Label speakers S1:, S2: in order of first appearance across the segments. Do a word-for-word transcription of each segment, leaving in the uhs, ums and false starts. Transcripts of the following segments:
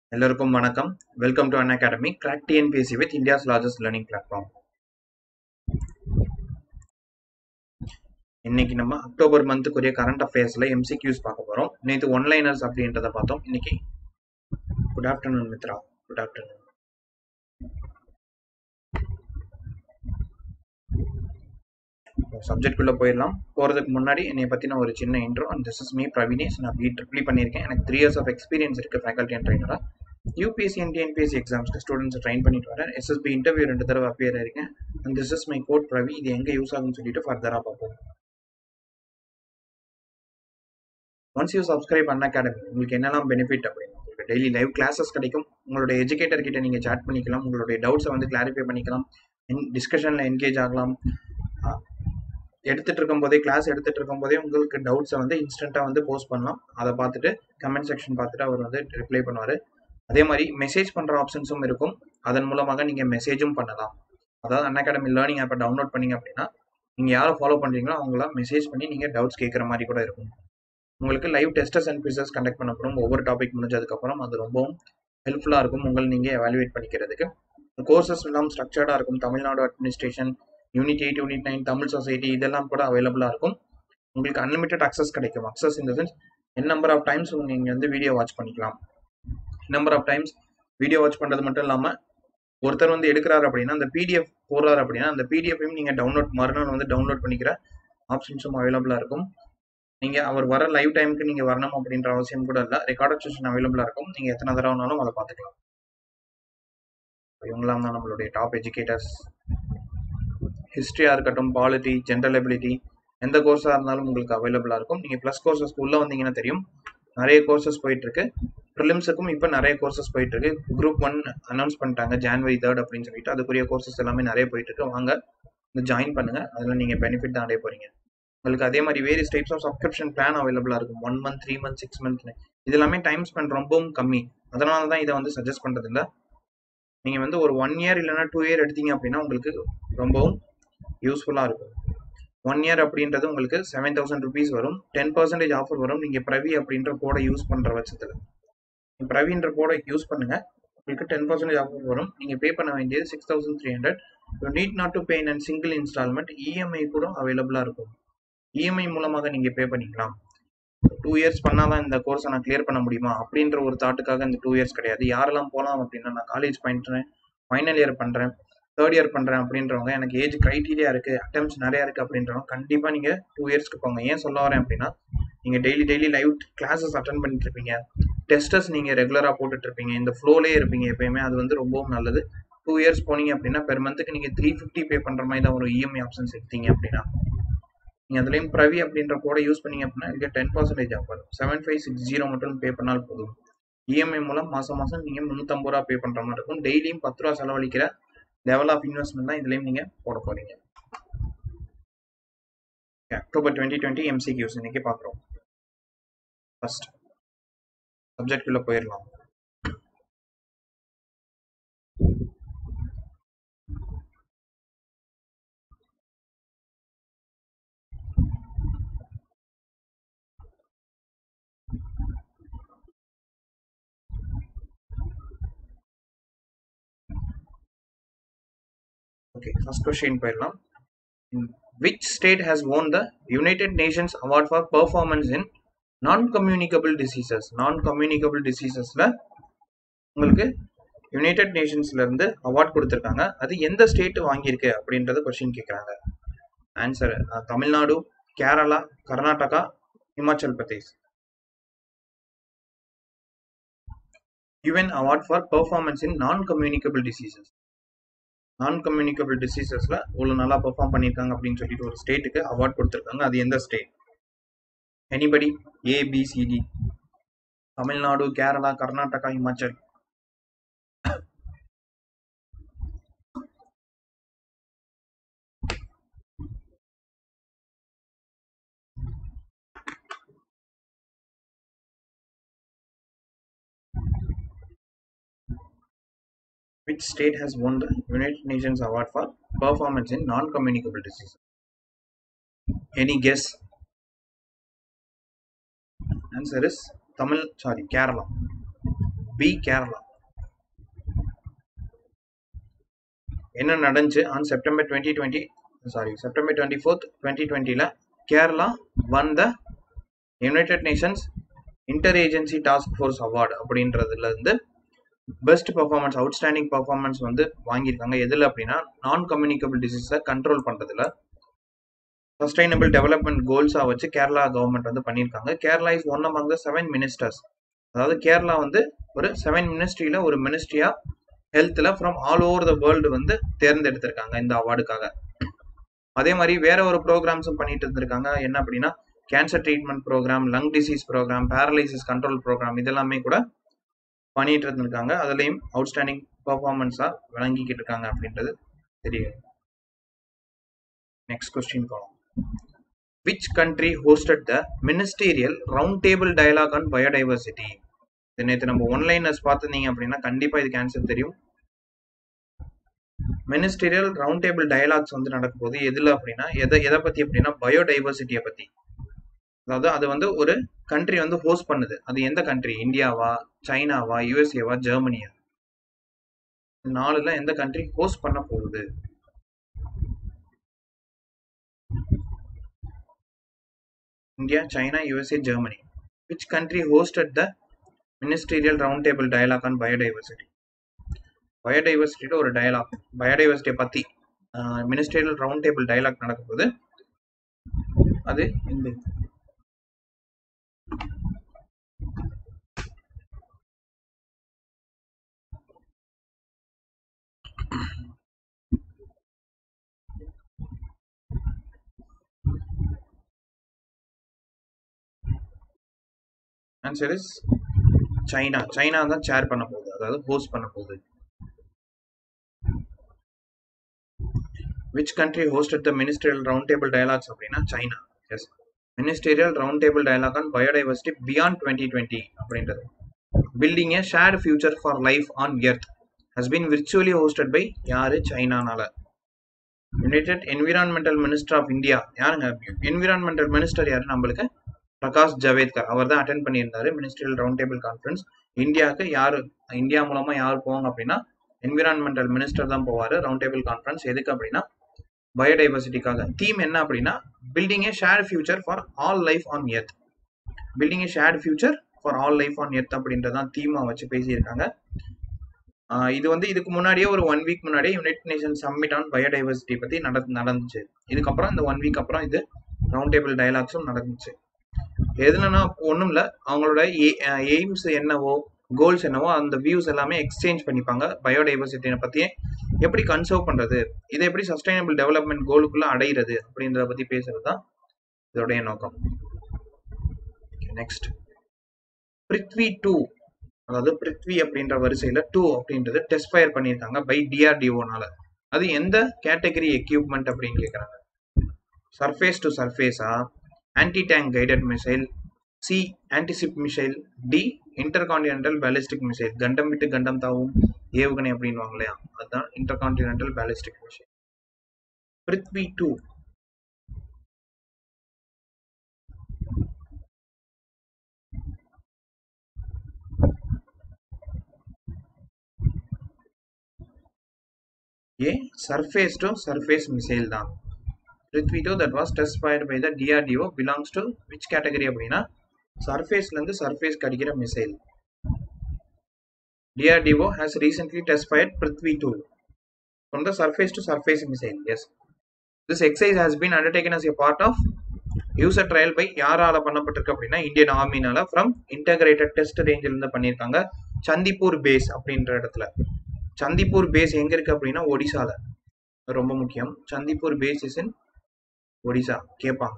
S1: எல்லாருக்கும் வணக்கம். Welcome to Unacademy crack TNPSC with India's largest learning platform. இன்னைக்கு நம்ம அக்டோபர் மந்த்துக்குரிய கரண்ட் அஃபேர்ஸ்ல எம்சிக்யூஸ் பார்க்க போறோம். நேற்று ஒன்லைனர்ஸ் அப்படின்றத பார்த்தோம். இன்னைக்கு good afternoon Mitra. Good afternoon. சப்ஜெக்ட்குள்ள போயிடலாம். போறதுக்கு முன்னாடி என்னை பத்தின ஒரு சின்ன intro. And this is me Pravinesh. நான் பி ட்ரிபிள் பண்ணியிருக்கேன். எனக்கு த்ரீ இயர்ஸ் ஆஃப் எக்ஸ்பீரியன்ஸ் இருக்கு ஃபேக்கல்டி அண்ட் ட்ரைனரா. யூபிஎஸ்சி அண்ட் டிஎன்பிஎஸ்சி எக்ஸாம்ஸ்க்கு ஸ்டூடெண்ட்ஸ் ட்ரைன் பண்ணிட்டு வரேன். எஸ்எஸ்பி இன்டர்வியூ ரெண்டு தடவை அப்பியர் ஆயிருக்கேன். And this is my code Pravi. இது எங்க யூஸ் ஆகும்னு சொல்லிட்டு ஃபர்தரா பார்ப்போம். Once you subscribe Unacademy உங்களுக்கு என்னெல்லாம் பெனிஃபிட் அப்படின்னா, உங்களுக்கு டெய்லி லைவ் கிளாஸஸ் கிடைக்கும். உங்களுடைய எஜுகேட்டர் கிட்ட நீங்க சாட் பண்ணிக்கலாம். உங்களுடைய டவுட்ஸை வந்து கிளாரிஃபை பண்ணிக்கலாம். டிஸ்கஷன்ல என்கேஜ் ஆகலாம். எடுத்துட்டு இருக்கும் போதே கிளாஸ் எடுத்துட்டு இருக்கும் போதே உங்களுக்கு டவுட்ஸை வந்து இன்ஸ்டன்ட்டா வந்து போஸ்ட் பண்ணலாம். அதை பார்த்துட்டு கமெண்ட் செக்ஷன் பார்த்துட்டு அவர் வந்து ரிப்ளை பண்ணுவாரு. அதே மாதிரி மெசேஜ் பண்ற ஆப்ஷன்ஸும் இருக்கும். அதன் மூலமாக நீங்க மெசேஜும் பண்ணலாம். அதாவது அன் அகாடமி லேர்னிங் ஆப்பை டவுன்லோட் பண்ணீங்க அப்படின்னா நீங்க யாரை ஃபாலோ பண்றீங்களோ அவங்கள மெசேஜ் பண்ணி நீங்க டவுட்ஸ் கேட்குற மாதிரி கூட இருக்கும். உங்களுக்கு live testers and quizzes conduct பண்ணப்படும். ஒவ்வொரு டாபிக் முடிஞ்சதுக்கப்புறம் அது ரொம்பவும் ஹெல்ப்ஃபுல்லாக இருக்கும் உங்களை நீங்கள் எவாலுவேட் பண்ணிக்கிறதுக்கு. கோர்சஸ் எல்லாம் ஸ்ட்ரக்சர்டாக இருக்கும். Tamil Nadu administration, unit eight, unit nine, Tamil society இதெல்லாம் கூட அவைலபிளாக இருக்கும். உங்களுக்கு அன்லிமிட்டட் அக்சஸ் கிடைக்கும். அக்சஸ் இந்த sense n number of times நீங்கள் வந்து வீடியோ வாட்ச் பண்ணிக்கலாம். Number of times video watch பண்ணுறது மட்டும் இல்லாமல் ஒருத்தர் வந்து எடுக்கிறாரு அப்படின்னா அந்த பிடிஎஃப் போடுறாரு அப்படின்னா அந்த பிடிஎஃபையும் நீங்கள் டவுன்லோட் மறுநாள் வந்து டவுன்லோட் பண்ணிக்கிற ஆப்ஷன்ஸும் அவைலபிளாக இருக்கும். நீங்க அவர் வர லைவ் டைமுக்கு நீங்க வரணும் அப்படின்ற அவசியம் கூட இல்லை. ரெக்கார்டட் செஷன் அவைலபிளா இருக்கும். நீங்க எத்தனை தடவைனாலும் அதை பார்த்துக்கலாம். இவங்களாம் தான் நம்மளுடைய டாப் எஜுகேட்டர்ஸ். ஹிஸ்டரியா இருக்கட்டும், பாலிட்டி, ஜென்ரல் எபிலிட்டி, எந்த கோர்ஸா இருந்தாலும் உங்களுக்கு அவைலபிளா இருக்கும். நீங்க பிளஸ் கோர்சஸ் உள்ள வந்தீங்கன்னா தெரியும், நிறைய கோர்சஸ் போயிட்டு இருக்கு. ப்ரிலிம்ஸுக்கும் இப்போ நிறைய கோர்சஸ் போயிட்டு இருக்கு. குரூப் ஒன் அனௌன்ஸ் பண்ணிட்டாங்க ஜான்வரி தேர்ட் அப்படின்னு சொல்லிட்டு. அதுக்குரிய கோர்சஸ் எல்லாமே நிறைய போயிட்டு இருக்கு. வாங்க ஜாயின் பண்ணுங்க. அதுல நீங்க பெனிஃபிட் தான் அடைய போறீங்க. உங்களுக்கு அதே மாதிரி various types of subscription plan அவைலபிளா இருக்கும். One month, three month, six month இது எல்லாமே டைம் ஸ்பெண்ட் ரொம்பவும் கம்மி. அதனால தான் இதை வந்து சஜஸ்ட் பண்றது இல்லை. நீங்க வந்து ஒரு ஒன் இயர் இல்லைன்னா டூ இயர் எடுத்தீங்க அப்படின்னா உங்களுக்கு ரொம்பவும் யூஸ்ஃபுல்லா இருக்கும். ஒன் இயர் அப்படின்றது உங்களுக்கு செவன் தௌசண்ட் ருபீஸ் வரும். டென் பர்சன்டேஜ் ஆஃபர் வரும். நீங்க பிரவி அப்படின்ற கோடை யூஸ் பண்ற பட்சத்துல பிரவின்ற கோடை யூஸ் பண்ணுங்க. உங்களுக்கு டென் பர்சன்டேஜ் ஆஃபர் வரும். நீங்க பே பண்ண வேண்டியது six thousand three hundred. Need not to pay in single installment. EMI கூட அவைலபிளா இருக்கும். இஎம்ஐ மூலமாக நீங்க பே பண்ணிக்கலாம். டூ இயர்ஸ் பண்ணாதான் இந்த கோர்ஸை நான் கிளியர் பண்ண முடியுமா அப்படின்ற ஒரு தாட்டுக்காக இந்த டூ இயர்ஸ் கிடையாது. யாரெல்லாம் போகலாம் அப்படின்னா, நான் காலேஜ் பண்றேன், ஃபைனல் இயர் பண்றேன், தேர்ட் இயர் பண்றேன் அப்படின்றவங்க, எனக்கு ஏஜ் கிரைட்டீரியா இருக்கு, அட்டெம்ப்ட்ஸ் நிறைய இருக்கு அப்படின்றவங்க கண்டிப்பா நீங்க டூ இயர்ஸ்க்கு போங்க. ஏன் சொல்ல வரேன் அப்படின்னா, நீங்க daily daily live classes attend பண்ணிட்டு இருப்பீங்க, டெஸ்டர்ஸ் நீங்க ரெகுலரா போட்டுட்டு இருப்பீங்க, இந்த ஃப்ளோலே இருப்பீங்க எப்பயுமே. அது வந்து ரொம்பவும் நல்லது. டூ இயர்ஸ் போனீங்க அப்படின்னா பெர் மந்த்துக்கு நீங்க த்ரீ ஃபிஃப்டி பே பண்ற மாதிரி தான் ஒரு இஎம்ஐ ஆப்ஷன்ஸ் எடுத்தீங்க அப்படின்னா. நீங்க அதுலயும் பிரவி அப்படின்ற கோடை யூஸ் பண்ணீங்க அப்படின்னா இதுக்கு ten percentage offer. Seven five six zero மட்டும் பே பண்ணால் போதும். இஎம்ஐ மூலம் மாசம் மாசம் நீங்க முன்னூத்தம்பது ரூபா பே பண்ற மாதிரி இருக்கும். டெய்லியும் பத்து ரூபா செலவழிக்கிற லெவல் ஆஃப் இன்வெஸ்ட்மெண்ட் தான் இதுலயும் நீங்க போட போறீங்க. அக்டோபர் டுவெண்ட்டி டுவெண்ட்டி எம்சிக்யூஸ் இன்னைக்கு பாக்குறோம். ஃபர்ஸ்ட் சப்ஜெக்ட் குள்ள போயிடலாம். Okay, first question போயிடலாம். Which state has won the United Nations Award for Performance in Non-Communicable Diseases? Non-Communicable Diseasesல உங்களுக்கு யுனைடெட் நேஷன்ஸ்ல இருந்து அவார்ட் கொடுத்திருக்காங்க. அது எந்த ஸ்டேட் வாங்கியிருக்கு அப்படின்றது கொஸ்டின் கேட்கறாங்க. Answer Tamil Nadu, Kerala, Karnataka, Himachal Pradesh. U N Award for Performance in Non-Communicable Diseases. Non communicable டிசீசஸ்ல இவ்வளவு நல்லா பெர்ஃபார்ம் பண்ணியிருக்காங்க அப்படின்னு சொல்லிட்டு ஒரு ஸ்டேட்டுக்கு அவார்ட் கொடுத்திருக்காங்க. அது எந்த state? Anybody? A, B, C, D. Tamil Nadu, Kerala, Karnataka, Himachal. Which state has won the United Nations Award for Performance in Non-Communicable Diseases? Any guess? Answer is Tamil, sorry, Kerala. B Kerala. என்ன நடந்துச்சு on September twenty twenty sorry September twenty-fourth twenty twenty ல Kerala won the United Nations Interagency Task Force Award அப்படின்றதுல இருந்து best performance outstanding performance வந்து வாங்கியிருக்காங்க. எதில் அப்படின்னா non communicable டிசீஸை கண்ட்ரோல் பண்ணுறதுல சஸ்டைனபிள் டெவலப்மெண்ட் கோல்ஸாக வச்சு கேரளா கவர்மெண்ட் வந்து பண்ணியிருக்காங்க. Kerala is one among the seven ministers. அதாவது கேரளா வந்து ஒரு செவன் மினிஸ்ட்ரியில் ஒரு மினிஸ்ட்ரியாக ஹெல்த்தில் from all over the world வந்து தேர்ந்தெடுத்திருக்காங்க இந்த அவார்டுக்காக. அதே மாதிரி வேற ஒரு ப்ரோக்ராம்ஸும் பண்ணிட்டு இருந்திருக்காங்க. என்ன அப்படின்னா cancer treatment program, lung disease program, paralysis control program இதெல்லாமே கூட பண்ணிட்டு இருந்திருக்காங்க. அதுலேயும் அவுட்ஸ்டாண்டிங் பர்ஃபார்மன்ஸாக விளங்கிக்கிட்டு இருக்காங்க அப்படின்றது தெரியும். நெக்ஸ்ட் கொஸ்டின் போகலாம். Which country hosted the ministerial roundtable dialogue on biodiversity? இது நேற்று நம்ம ஒன்லைனர்ஸ் பார்த்துருந்தீங்க அப்படின்னா கண்டிப்பாக இதுக்கு ஆன்சர் தெரியும். மினிஸ்டீரியல் ரவுண்ட் டேபிள் டயலாக்ஸ் வந்து நடக்கும் போது எதில் அப்படின்னா எதை எதை பற்றி அப்படின்னா பயோடைவர்சிட்டியை பற்றி. அதாவது அது வந்து ஒரு கண்ட்ரி வந்து ஹோஸ்ட் பண்ணுது. அது எந்த கண்ட்ரி? இந்தியாவா, சைனாவா, யூஎஸ்ஏவா, ஜெர்மனியா? நாலுல எந்த கண்ட்ரி ஹோஸ்ட் பண்ண போகுது? India, China, USA, Germany. Which country hosted the ministerial roundtable dialogue on biodiversity? பயோடைவர்சிட்டியோட ஒரு டயலாக், பயோடைவர்சிட்டியை பற்றி மினிஸ்டரியல் ரவுண்ட் டேபிள் டயலாக் நடக்கும்போது அது இந்த ஆன்சர் இஸ் சைனா. சைனா தான் சேர் பண்ண போகுது, அதாவது ஹோஸ்ட் பண்ண போகுது. Which country hosted the ministerial roundtable dialogues அப்படின்னா China. Yes, ministerial roundtable dialogue on biodiversity beyond twenty twenty அப்படின்றது. Building a shared future for life on earth has been virtually hosted by யாரு? சைனானால. United environmental minister of India யாருங்க? Environmental minister யாரு? நம்மளுக்கு பிரகாஷ் ஜவேத்கர். அவர் தான் attend பண்ணியிருந்தாரு ministerial round table conference. இந்தியாவுக்கு யாரு, இந்தியா மூலமா யார் போவாங்க அப்படின்னா என்விரான்மெண்டல் மினிஸ்டர் தான் போவாரு ரவுண்ட் டேபிள் கான்ஃபரன்ஸ். எதுக்கு அப்படின்னா பயோடைவர்சிட்டிக்காக. தீம் என்ன அப்படின்னா building a shared future for all life on earth. Building a shared future for all life on earth அப்படின்றதான் தீமா வச்சு பேசியிருக்காங்க. இது வந்து இதுக்கு முன்னாடியே ஒரு ஒன் வீக் முன்னாடியே united nation summit on biodiversity பத்தி நட நடந்துச்சு இதுக்கப்புறம் இந்த ஒன் வீக் அப்புறம் இது ரவுண்ட் டேபிள் டயலாக்ஸும் நடந்துச்சு. எதுலன்னா ஒன்றும் இல்லை, அவங்களோட எய்ம்ஸ் என்னவோ கோல்ஸ் என்னவோ அந்த வியூஸ் எல்லாமே எக்ஸ்சேஞ்ச் பண்ணிப்பாங்க. பயோடைவர்சிட்டியை பற்றியே எப்படி கன்சர்வ் பண்ணுறது, இதை எப்படி சஸ்டைனபிள் டெவலப்மெண்ட் கோலுக்குள்ளே அடைகிறது அப்படின்றத பற்றி பேசுறது தான் இதோடைய நோக்கம். நெக்ஸ்ட் பிருத்வி டூ, அதாவது பிருத்வி அப்படின்ற வரிசையில் டூ அப்படின்றது டெஸ்ட் ஃபயர் பண்ணியிருக்காங்க பை டிஆர்டிஓனால. அது எந்த கேட்டகரி எக்யூப்மெண்ட் அப்படின்னு கேட்குறாங்க. சர்ஃபேஸ் டு சர்ஃபேஸா, anti tank guided missile, C antiship missile, D intercontinental ballistic missile. கண்டம் விட்டு கண்டம் தாவும் ஏவுகணை அப்படின்வாங்க இல்லையா, அதுதான் intercontinental ballistic missile. Prithvi two A surface to surface missile தான். Prithvi two that was test fired by the D R D O belongs to which category அப்படின்னா சர்ஃபேஸ்ல இருந்து சர்ஃபேஸ்க்கு அடிக்கிற missile. D R D O has recently test fired Prithvi two from the surface to surface missile. Yes, this exercise has been undertaken as a part of user trial by யாரால பண்ணப்பட்டிருக்கு அப்படின்னா Indian ஆர்மினால from integrated test ரேஞ்சில் இருந்து பண்ணியிருக்காங்க. Chandipur base அப்படின்ற இடத்துல. Chandipur base எங்க இருக்கு அப்படின்னா ஒடிசால. ரொம்ப முக்கியம், Chandipur base is in Odisha கேட்பாங்க.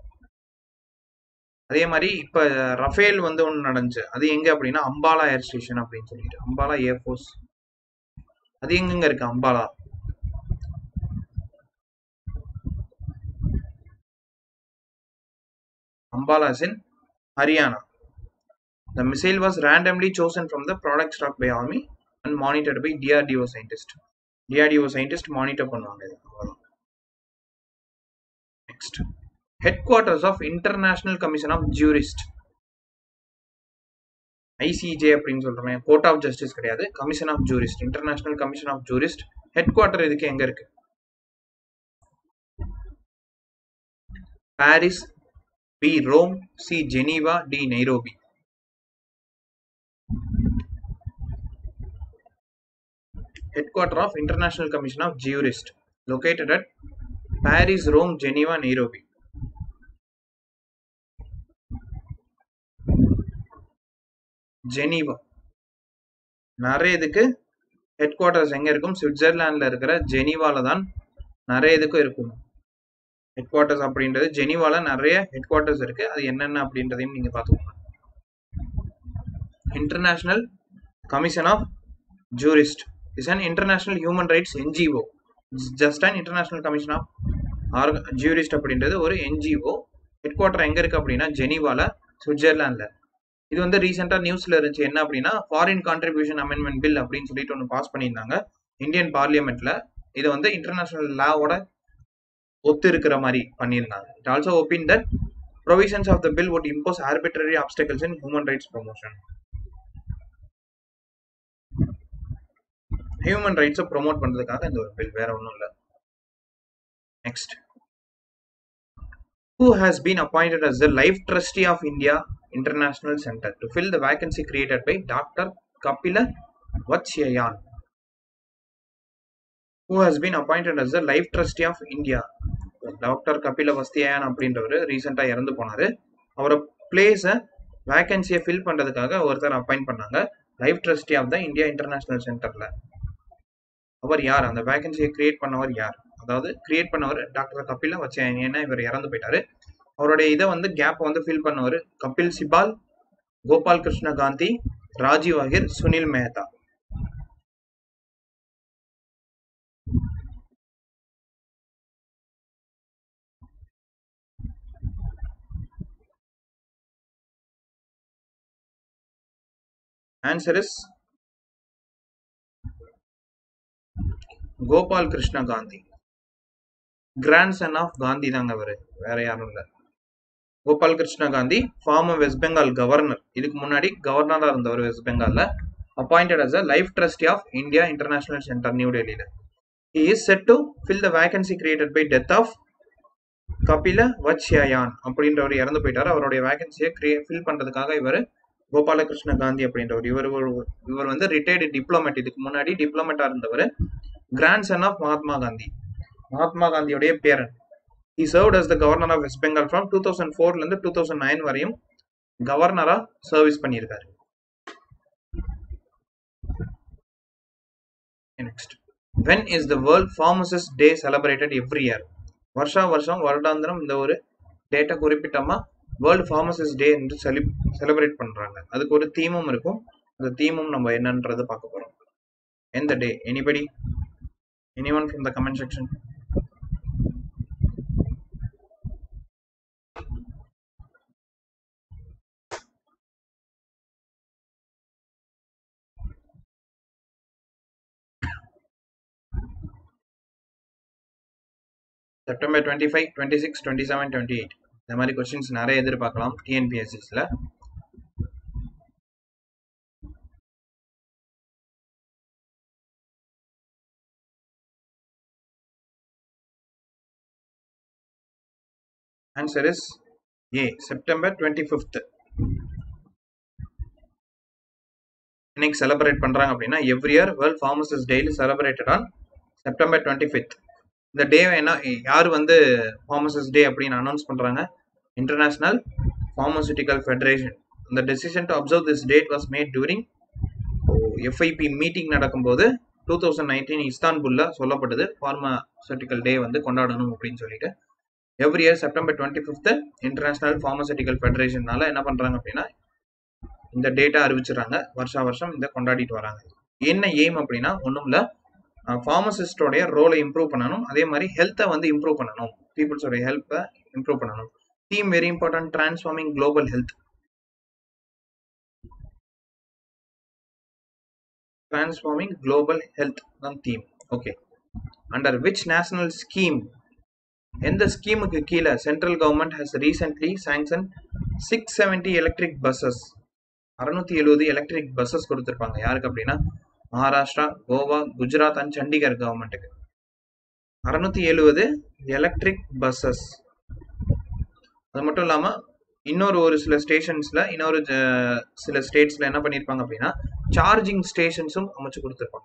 S1: அதே மாதிரி இப்ப ரஃபேல் வந்து ஒன்று நடந்துச்சு, அது எங்க அப்படின்னா அம்பாலா ஏர் ஸ்டேஷன் அப்படின்னு சொல்லிட்டு, அம்பாலா ஏர்ஃபோர்ஸ். அது எங்கெங்க இருக்கு? Ambala. Ambala is in Haryana. The missile was randomly chosen from the product stock by army and monitored by D R D O scientist. D R D O scientist monitor பண்ணுவாங்க. Next, headquarters of International Commission of Jurists. ICJ அப்படின்னு சொல்றேன், court of justice கிடையாது, commission of jurist, international commission of jurist. Headquarter இதுக்கு எங்க இருக்கு? Paris, B Rome, C Geneva, D Nairobi. Headquarter of International Commission of Jurists located at Paris, Rome, Geneva, Nairobi. Geneva. நிறைய இதுக்கு head quarters எங்க இருக்கும்? சுவிட்சர்லாந்துல இருக்கிற ஜெனீவால தான் நிறைய இதுக்கும் இருக்கும் ஹெட் குவார்டர்ஸ் அப்படின்றது. ஜெனீவால நிறைய ஹெட் குவார்டர்ஸ் இருக்கு, அது என்னென்ன அப்படின்றதையும் நீங்க பாத்துக்கோங்க. International commission of jurist is an international human rights N G O. It's just an international commission of jurist அப்படின்றது ஒரு N G O. Headquarter எங்க இருக்கு அப்படின்னா ஜெனீவால, சுவிட்சர்லாந்துல. இது வந்து ரீசெண்டா நியூஸ்ல இருந்துச்சு. என்ன அப்படின்னா ஃபாரின் கான்ட்ரிபியூஷன் அமெண்ட்மெண்ட் பில் அப்படின்னு சொல்லிட்டு ஒன்று பாஸ் பண்ணியிருந்தாங்க இந்தியன் பார்லிமெண்ட்ல. இது வந்து இன்டர்நேஷனல் லாவோட ஒத்து இருக்கிற மாதிரி பண்ணியிருந்தாங்க. It also opine that provisions of the bill would impose arbitrary obstacles in human rights promotion. Human ரைட்ஸை ப்ரொமோட் பண்றதுக்காக இந்த ஒரு பில், வேற ஒன்றும் இல்லை. Next, who has been appointed as the life trustee of India International Center to fill the vacancy created by Doctor Kapila Vatsyayan? Who has been appointed as the life trustee of India? Doctor Kapila வஸ்தியாயன் அப்படின்றவர் ரீசெண்டா இறந்து போனாரு. அவரை பிளேஸ வேகன்சியை fill பண்றதுக்காக ஒருத்தர் appoint பண்ணாங்க life trustee of the India international சென்டர்ல. அவர் யார்? அந்த வேகன்சியை கிரியேட் பண்ணவர் யார்? அதாவது கிரியேட் பண்ணவர் டாக்டர் கபில வச்சாயன். ஏன்னா இவர் இறந்து போயிட்டாரு. அவருடைய இதை வந்து கேப் வந்து ஃபில் பண்ணவர் Kapil Sibal, Gopal Krishna Gandhi, Rajiv Ahir, Sunil Mehta. Answer is Gopal Krishna Gandhi. Grandson of Gandhi தாங்க அவரு, வேற யாரும் இல்ல. Gopal Krishna Gandhi former west Bengal governor. இதுக்கு முன்னாடி கவர்னரா இருந்தவர் வெஸ்ட் பெங்கால்ல. Appointed as a life trustee of India International Center, new டெல்லியில. He is set to fill the vacancy created by death of Kapila Vatsyayan அப்படின்றவர் இறந்து போயிட்டாரு. அவருடைய வேகன்சியை ஃபில் பண்றதுக்காக இவர் கோபாலகிருஷ்ண காந்தி அப்படின்றவர். இவர் இவர் வந்து ரிட்டையர்டு டிப்ளமேட். இதுக்கு முன்னாடி டிப்ளமேட்டா இருந்தவர். Grandson of Mahatma Gandhi, Mahatma காந்தியோடைய பேரன். He served as the governor of West Bengal from two thousand four ல இருந்து two thousand nine வரையும் கவர்னரா சர்வீஸ் பண்ணியிருக்காரு. Next, when is the World Pharmacist Day celebrated every year? வருஷா வருஷம் வருடாந்திரம் இந்த ஒரு டேட்டா குறிப்பிட்டமா வேர்ல்டு ஃபார்மசிஸ்ட் டே என்று செலிப்ரேட் பண்றாங்க. அதுக்கு ஒரு தீமும் இருக்கும். அந்த தீமும் நம்ம என்னன்றது பார்க்க போறோம். எந்த day? Anybody? Anyone from the comment section? September twenty five, twenty six, twenty seven, twenty eight இந்த மாதிரி கொஸ்டின்ஸ் நிறைய எதிர்பார்க்கலாம் டிஎன்பிஎஸ்சிஸ்ல. Answer is A, September twenty fifth. இன்னைக்கு செலிப்ரேட் பண்றாங்க அப்படின்னா every year world pharmacist day celebrated on September twenty fifth. இந்த day என்ன, யார் வந்து ஃபார்மசிஸ்ட் டே அப்படின்னு அனௌன்ஸ் பண்றாங்க? International pharmaceutical federation. இந்த decision to observe this date was made during FIP meeting நடக்கும்போது டூ தௌசண்ட் நைன்டீன் இஸ்தான்புல்ல சொல்லப்பட்டது ஃபார்மசூட்டிக்கல் டே வந்து கொண்டாடணும் அப்படின்னு சொல்லிட்டு. Every year September twenty fifth international pharmaceutical ஃபெடரேஷனால என்ன பண்றாங்க அப்படின்னா இந்த டேட்டா அறிவிச்சிடறாங்க. வருஷா வருஷம் இந்த கொண்டாடிட்டு வராங்க. என்ன எய்ம் அப்படின்னா ஒன்றும் இல்லை, ஃபார்மசிஸ்டோடைய ரோலை இம்ப்ரூவ் பண்ணணும், அதே மாதிரி ஹெல்த்தை வந்து இம்ப்ரூவ் பண்ணணும், பீப்புள்ஸோட ஹெல்த்தை இம்ப்ரூவ் பண்ணணும். Theme very important, transforming global health. Transforming global health தான் theme. Okay, under which national scheme, எந்த ஸ்கீமுக்கு கீழே central government has recently sanction six seventy electric buses அறுநூத்தி எழுபது எலக்ட்ரிக் பஸ்ஸஸ் கொடுத்துருப்பாங்க. யாருக்கு அப்படின்னா மகாராஷ்டிரா, கோவா, குஜராத் அண்ட் சண்டிகர் கவர்மெண்ட்டுக்கு அறுநூத்தி எழுபது எலக்ட்ரிக் பஸ்ஸஸ். அது மட்டும் இல்லாமல் இன்னொரு ஒரு சில ஸ்டேஷன்ஸ்ல இன்னொரு சில ஸ்டேட்ஸ்ல என்ன பண்ணியிருப்பாங்க அப்படின்னா சார்ஜிங் ஸ்டேஷன்ஸும் அமைச்சு கொடுத்துருப்பாங்க.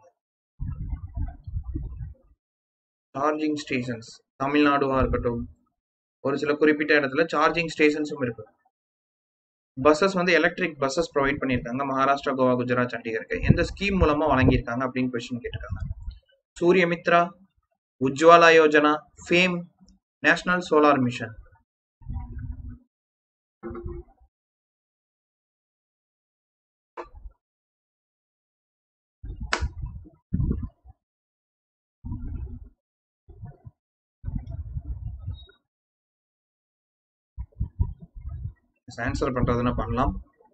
S1: சார்ஜிங் ஸ்டேஷன்ஸ் தமிழ்நாடுவா இருக்கட்டும், ஒரு சில குறிப்பிட்ட இடத்துல சார்ஜிங் ஸ்டேஷன்ஸும் இருக்கு. பஸ்ஸஸ் வந்து எலக்ட்ரிக் பஸ்ஸஸ் ப்ரொவைட் பண்ணியிருக்காங்க மகாராஷ்டிரா, கோவா, குஜராத், சண்டிகருக்கு. எந்த ஸ்கீம் மூலமா வழங்கியிருக்காங்க அப்படின்னு கொஸ்டின் கேட்டிருக்காங்க. Suryamitra, Ujjwala Yojana, FAME, national solar mission. Answer பண்றதுன்னா பண்ணலாம்.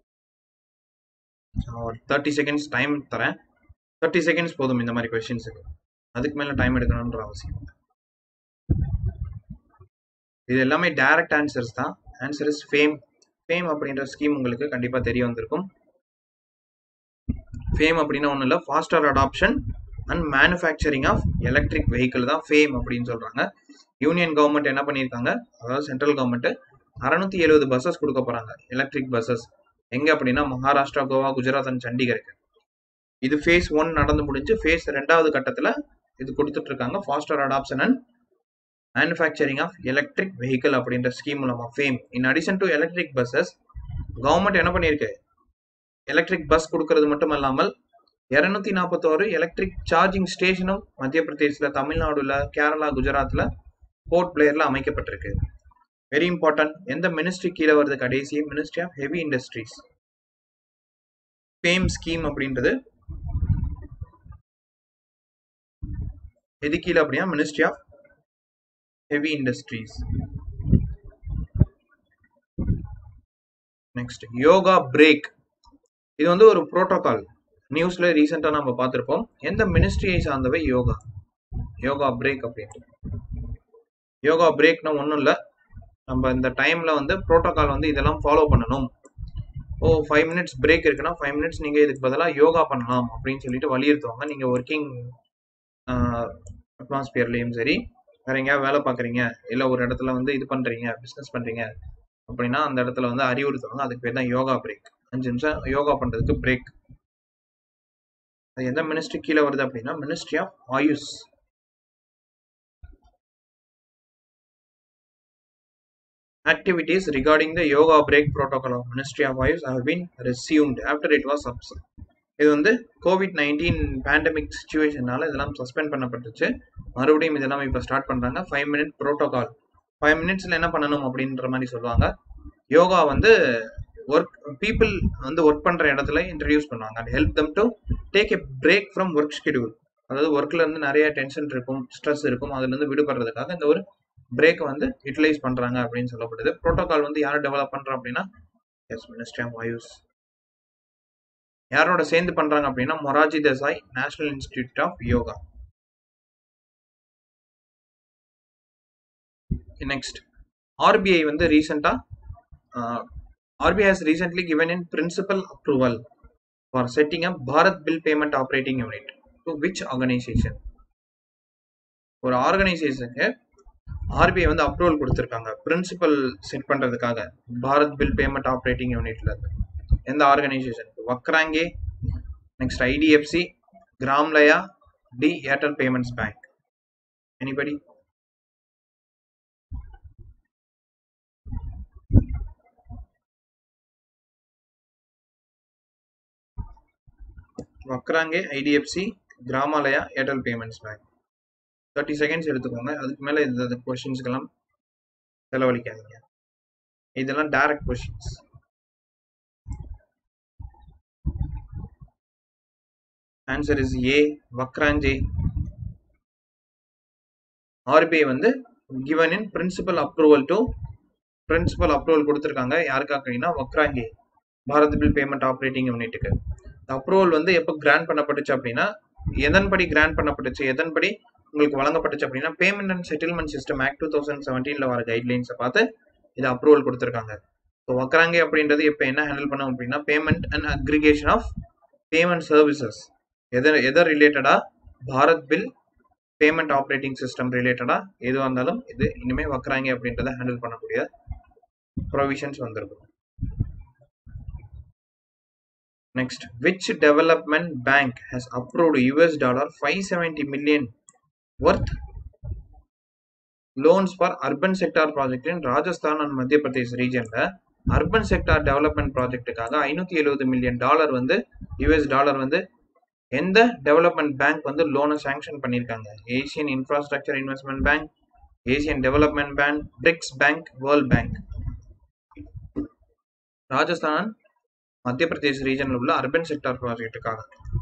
S1: ஒரு தேர்ட்டி செகண்ட்ஸ் டைம் தரேன். தேர்ட்டி செகண்ட்ஸ் போதும் இந்த மாதிரி கொஸ்டின்ஸுக்கு. அதுக்கு மேல டைம் எடுக்கணும்ன்ற அவசியம் இல்லை. இது எல்லாமே டைரக்ட் ஆன்சர்ஸ் தான். Answer is FAME. ஃபேம் அப்படின்ற ஸ்கீம் உங்களுக்கு கண்டிப்பா தெரிய வந்திருக்கும். ஃபேம் அப்படின்னா ஒன்றும் இல்லை, faster adoption and manufacturing of electric vehicle தான் ஃபேம் அப்படின்னு சொல்றாங்க. யூனியன் கவர்மெண்ட் என்ன பண்ணியிருக்காங்க, அதாவது சென்ட்ரல் கவர்மெண்ட் அறுநூத்தி எழுபது பஸ்ஸஸ் கொடுக்க போறாங்க எலக்ட்ரிக் பஸ்ஸஸ். எங்க அப்படின்னா மகாராஷ்டிரா, கோவா, குஜராத் அண்ட் சண்டிகருக்கு. இது ஃபேஸ் ஒன் நடந்து முடிஞ்சு ஃபேஸ் ரெண்டாவது கட்டத்துல இது கொடுத்துட்டு இருக்காங்க. Faster adoption and manufacturing of electric vehicle அப்படின்ற ஸ்கீம் மூலமா FAME. In addition to electric buses, government என்ன பண்ணியிருக்கு, எலக்ட்ரிக் பஸ் கொடுக்கறது மட்டும் இல்லாமல் இருநூத்தி நாற்பத்தோரு எலக்ட்ரிக் சார்ஜிங் ஸ்டேஷனும் மத்திய பிரதேஷ்ல, தமிழ்நாடுல, கேரளா, குஜராத்ல, போர்ட் பிளேயர்ல அமைக்கப்பட்டிருக்கு. Very important. எந்த மினிஸ்ட்ரி கீழே வருது கடைசி? Ministry of heavy industries. FAME scheme அப்படின்றது எது கீழே அப்படின்னா ministry of heavy industries. Next yoga break. இது வந்து ஒரு புரோட்டோகால். நியூஸ்ல ரீசெண்டா நம்ம பார்த்திருப்போம். எந்த மினிஸ்ட்ரியை சார்ந்தவை யோகா யோகா பிரேக் அப்படின்ட்டு. யோகா பிரேக்னா ஒன்றும் இல்லை, நம்ம இந்த டைம்ல வந்து புரோட்டோகால் வந்து இதெல்லாம் ஃபாலோ பண்ணணும். ஓ ஃபைவ் மினிட்ஸ் பிரேக் இருக்குன்னா ஃபைவ் மினிட்ஸ் நீங்க இதுக்கு பதிலாக யோகா பண்ணலாம் அப்படின்னு சொல்லிட்டு வலியுறுத்துவாங்க. நீங்க ஒர்க்கிங் அட்மாஸ்பியர்லயும் சரி, வேற எங்கேயாவது வேலை பார்க்குறீங்க, இல்லை ஒரு இடத்துல வந்து இது பண்றீங்க, பிஸ்னஸ் பண்றீங்க அப்படின்னா அந்த இடத்துல வந்து அறிவுறுத்துவாங்க. அதுக்கு பேர் தான் யோகா பிரேக். அஞ்சு நிமிஷம் யோகா பண்றதுக்கு பிரேக். அது எந்த மினிஸ்ட்ரி கீழே வருது அப்படின்னா ministry of AYUSH. Activities regarding the yoga break protocol of Ministry of Ayush have been resumed after it was suspended. இது வந்து கோவிட் நைன்டீன் பேண்டமிக் சிச்சுவேஷனால இதெல்லாம் சஸ்பெண்ட் பண்ணப்பட்டுச்சு. மறுபடியும் இதெல்லாம் இப்போ ஸ்டார்ட் பண்றாங்க. Five minute protocol. ஃபைவ் மினிட்ஸ்ல என்ன பண்ணணும் அப்படின்ற மாதிரி சொல்லுவாங்க. யோகா வந்து ஒர்க் பீப்புள் வந்து ஒர்க் பண்ற இடத்துல இன்ட்ரடியூஸ் பண்ணுவாங்க. And help them to take a break from work schedule. அதாவது ஒர்க்ல இருந்து நிறைய டென்ஷன் இருக்கும், ஸ்ட்ரெஸ் இருக்கும், அதுல இருந்து விடுபடுறதுக்காக இந்த ஒரு பிரேக் வந்து யூட்டிலைஸ் பண்றாங்க அப்படின்னு சொல்லப்படுது. புரோட்டோகால் வந்து யாரை டெவலப் பண்றோம் அப்படின்னா எஸ் மினிஸ்ட்ரி ஆஃப் ஆயுஷ். யாரோட சேர்ந்து பண்றாங்க அப்படின்னா Morarji Desai national institute of yoga. Next RBI வந்து ரீசெண்டா RBI has recently given in principal approval for setting up Bharat Bill Payment Operating Unit to which organization? ஒரு ஆர்கனைசேஷனுக்கு ஆர்பிஐ வந்து அப்ரூவல் கொடுத்திருக்காங்க பிரின்சிபல் செட் பண்றதுக்காக. பாரத் பில் பேமெண்ட் ஆப்ரேட்டிங் யூனிட்ல இருந்து எந்த organisation? Vakrangee, next IDFC, Gramalaya, D Airtel payments bank. Anybody? Vakrangee, IDFC, Gramalaya, Airtel payments bank. Thirty seconds எடுத்துக்கோங்க. அதுக்கு மேல இந்த கொஸ்டின்ஸ்க்கெல்லாம் செலவழிக்காதீங்க. இதெல்லாம் direct questions. Answer is A Vakrangee. RBI வந்து given in principal approval to principal approval கொடுத்திருக்காங்க. யாருக்காக அப்படின்னா Vakrangee Bharat bill payment operating யூனிட்டுக்கு. அப்ரூவல் வந்து எப்போ கிராண்ட் பண்ணப்பட்டுச்சு அப்படின்னா எதன்படி கிராண்ட் பண்ணப்பட்டுச்சு, எதன்படி உங்களுக்கு வழங்கப்பட்டுச்சு அப்படின்னா payment and settlement system act two thousand செவன்டீன்ல வர கைட்லைன்ஸை பார்த்து இது அப்ரூவல் கொடுத்திருக்காங்க. ஸோ வக்ராங்கே அப்படின்றது இப்போ என்ன ஹேண்டில் பண்ணோம் அப்படின்னா payment and aggregation of payment services எதை எதை ரிலேட்டடாக Bharat bill payment operating system ரிலேட்டடாக எதுவாக இருந்தாலும் இது இனிமேல் வக்ராங்கே அப்படின்றத ஹேண்டில் பண்ணக்கூடிய ப்ரொவிஷன்ஸ் வந்திருக்கும். Next, which development bank has approved U S dollar five hundred seventy million worth loans for urban sector project in Rajasthan and Madhya Pradesh region? Urban sector development project காக ஐநூத்தி எழுபது million dollar வந்து US dollar வந்து எந்த development bank வந்து லோனை sanction பண்ணியிருக்காங்க? Asian infrastructure investment bank, Asian development bank, BRICS bank, world bank. Rajasthan Madhya Pradesh ரீஜனில் உள்ள அர்பன் செக்டார் ப்ராஜெக்டுக்காக.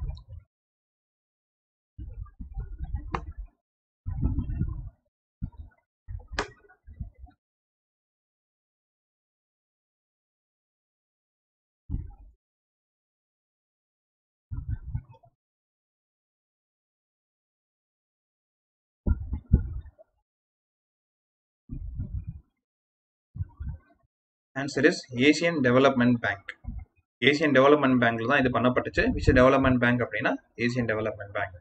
S1: Answer is Asian development bank. Asian development பேங்க்ல தான் இது பண்ணப்பட்டுச்சு. விச் டெவலப்மெண்ட் பேங்க் அப்படின்னா Asian development bank.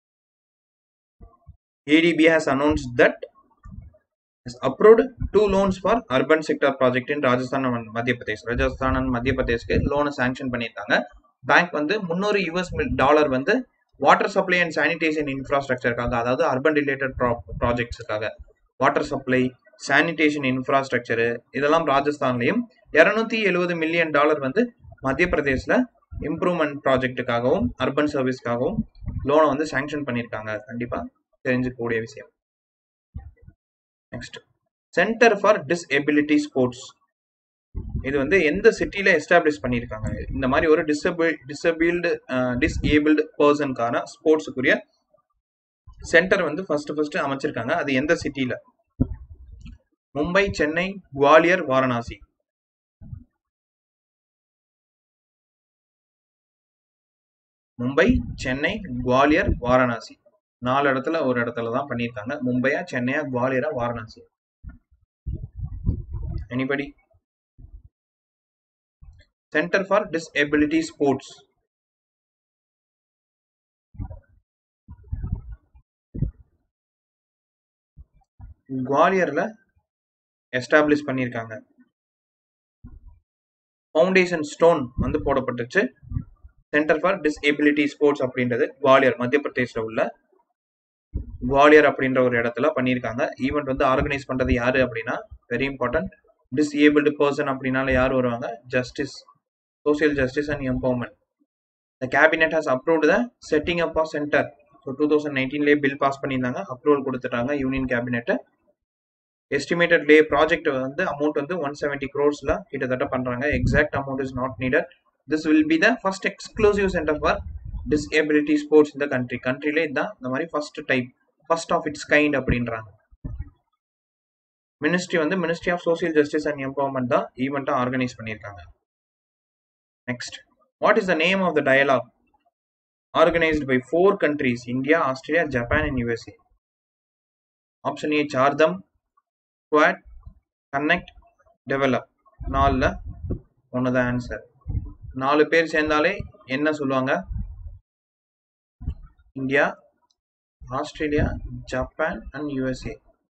S1: A D B has announced that has approved two loans for urban sector project in Rajasthan and Madhya Pradesh. Rajasthan and Madhya Pradeshக்கு லோனை sanction பண்ணியிருக்காங்க. Bank வந்து முந்நூறு யூஎஸ் டாலர் வந்து water supply and sanitation இன்ஃப்ராஸ்ட்ரக்சருக்காக, அதாவது urban related ப்ராஜெக்ட்ஸுக்காக water supply sanitation infrastructure இதெல்லாம் ராஜஸ்தான்லையும், இருநூத்தி எழுபது மில்லியன் டாலர் வந்து மத்திய பிரதேசில் இம்ப்ரூவ்மெண்ட் ப்ராஜெக்டுக்காகவும் அர்பன் சர்வீஸ்க்காகவும் லோனை வந்து சாங்ஷன் பண்ணியிருக்காங்க. கண்டிப்பாக தெரிஞ்சுக்கக்கூடிய விஷயம். Next, centre for disability sports. இது வந்து எந்த சிட்டியில் எஸ்டாப்ளிஷ் பண்ணியிருக்காங்க? இந்த மாதிரி ஒரு டிசபிள் டிசபிள்டு டிஸ்ஏபிள்டு பர்சனுக்கான ஸ்போர்ட்ஸுக்குரிய சென்டர் வந்து ஃபர்ஸ்ட் ஃபர்ஸ்ட் அமைச்சிருக்காங்க. அது எந்த சிட்டியில்? மும்பை, சென்னை, குவாலியர், வாரணாசி. மும்பை, சென்னை, குவாலியர், வாரணாசி நாலு இடத்துல ஒரு இடத்துல தான் பண்ணியிருக்காங்க. மும்பையா, சென்னையா, குவாலியரா, வாரணாசி? Anybody? Centre for disability sports. குவாலியர்ல எஸ்டாப்ளிஷ் பண்ணியிருக்காங்க. ஃபவுண்டேஷன் ஸ்டோன் வந்து போடப்பட்டுச்சு. சென்டர் ஃபார் டிஸ்எபிலிட்டி ஸ்போர்ட்ஸ் அப்படின்றது குவாலியர், மத்திய பிரதேசில் உள்ள குவாலியர் அப்படின்ற ஒரு இடத்துல பண்ணியிருக்காங்க. ஈவெண்ட் வந்து ஆர்கனைஸ் பண்ணுறது யாரு அப்படின்னா, வெரி இம்பார்ட்டன்ட், டிஸ்ஏபிள்டு பர்சன் அப்படின்னால யார் வருவாங்க? Justice, social justice and empowerment. The cabinet has approved the setting up of centre. So two thousand நைன்டீன்லேயே பில் பாஸ் பண்ணியிருந்தாங்க, அப்ரூவல் கொடுத்துட்டாங்க யூனியன் கேபினெட்டை. எஸ்டிமேட்டட் லே ப்ராஜெக்ட் வந்து அமௌண்ட் வந்து ஒன் செவன்டி க்ரோர்ஸ்ல கிட்டத்தட்ட பண்றாங்க. Exact amount is not needed. This will be the first exclusive centre for disability sports இந்த கண்ட்ரி. கண்ட்ரிலே இதுதான் இந்த மாதிரி first type, first of its kind அப்படின்றாங்க. மினிஸ்ட்ரி வந்து ministry of social justice and empowerment தான் ஈவெண்ட்டை ஆர்கனைஸ் பண்ணியிருக்காங்க. Next, what is the name of the dialogue organised by four countries, India, Australia, Japan and USA? Option A Chardham, quad, connect, develop. நாலுல ஒன்று தான் answer. நாலு பேர் சேர்ந்தாலே என்ன சொல்லுவாங்க? India, Australia, Japan and USA.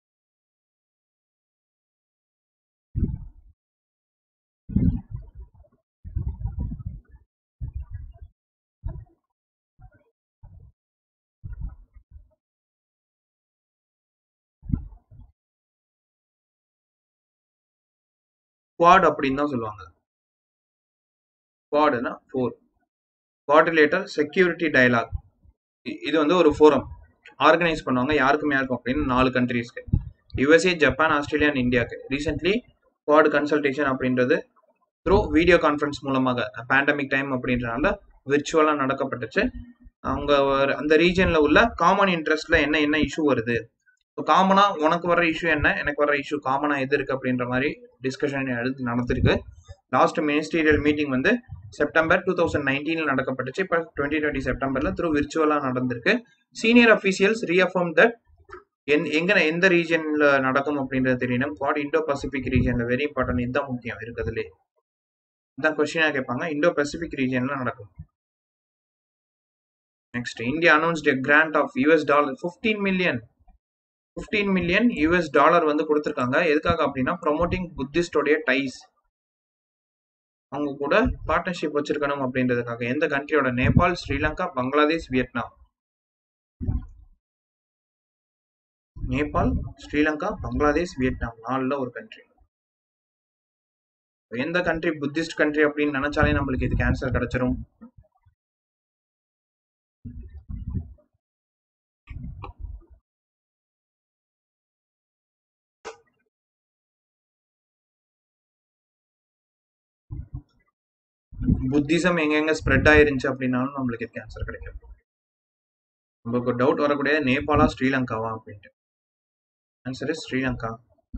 S1: Quad அப்படின்னு தான் சொல்லுவாங்க. குவாட்னா ஃபோர். Quadrilateral security dialogue. இது வந்து ஒரு ஃபோரம் ஆர்கனைஸ் பண்ணுவாங்க. யாருக்கும் யாருக்கும் அப்படின்னு நாலு கண்ட்ரீஸ்க்கு, யூஎஸ்ஏ, ஜப்பான், ஆஸ்திரேலியா அண்ட் இந்தியாவுக்கு. ரீசென்ட்லி குவாட் கன்சல்டேஷன் அப்படின்றது த்ரூ வீடியோ கான்ஃபரன்ஸ் மூலமாக, பேண்டமிக் டைம் அப்படின்றனால விர்ச்சுவலாக நடக்கப்பட்டுச்சு. அவங்க அந்த ரீஜனில் உள்ள காமன் இன்ட்ரெஸ்ட்ல என்ன என்ன இஷ்யூ வருது, ஸோ காமனாக உனக்கு வர்ற இஷ்யூ என்ன, எனக்கு வர்ற இஷ்யூ காமனாக எது இருக்குது அப்படின்ற மாதிரி டிஸ்கஷன் எடுத்து நடந்திருக்கு. லாஸ்ட் மினிஸ்டீரியல் மீட்டிங் வந்து செப்டம்பர் டூ தௌசண்ட் நைன்டீனில் நடக்கப்பட்டுச்சு. இப்போ டுவெண்ட்டி டுவெண்ட்டி செப்டம்பரில் த்ரூ விர்ச்சுவலாக நடந்திருக்கு. சீனியர் அஃபீஷியல்ஸ் ரீஅஃபர்ம் தட் எந் எங்க எந்த ரீஜன்ல நடக்கும் அப்படின்றது தெரியணும். குவாட் இண்டோ பசிபிக் ரீஜன்ல வெரி இம்பார்ட்டன்ட். இதுதான் முக்கியம் இருக்கிறதுலே. இதான் கொஸ்டினா கேட்பாங்க. இண்டோ பசிபிக் ரீஜன்ல நடக்கும். Next, India announced a grant of U S dollar fifteen million fifteen million U S dollar வந்து கொடுத்துருக்காங்க. எதுக்காக அப்படின்னா ப்ரொமோட்டிங் புத்திஸ்டோடைய டைஸ், அவங்க கூட பார்ட்னர்ஷிப் வச்சிருக்கணும் அப்படின்றதுக்காக. எந்த கண்ட்ரியோட? நேபாள், ஸ்ரீலங்கா, பங்களாதேஷ், வியட்நாம். நேபாள், ஸ்ரீலங்கா, பங்களாதேஷ், வியட்நாம் நாலுல ஒரு கண்ட்ரி. எந்த கண்ட்ரி புத்திஸ்ட் கண்ட்ரி அப்படின்னு நினைச்சாலே நம்மளுக்கு இதுக்கு ஆன்சர் கிடைச்சிரும். புத்திசம் எங்கெங்க ஸ்ப்ரெட் ஆயிருந்துச்சு அப்படின்னாலும் நம்மளுக்கு இதுக்கு ஆன்சர் கிடைக்கும். உங்களுக்கு ஒரு டவுட் வரக்கூடிய நேபாளா ஸ்ரீலங்காவா அப்படின்ட்டு. Answer is Sri Lanka.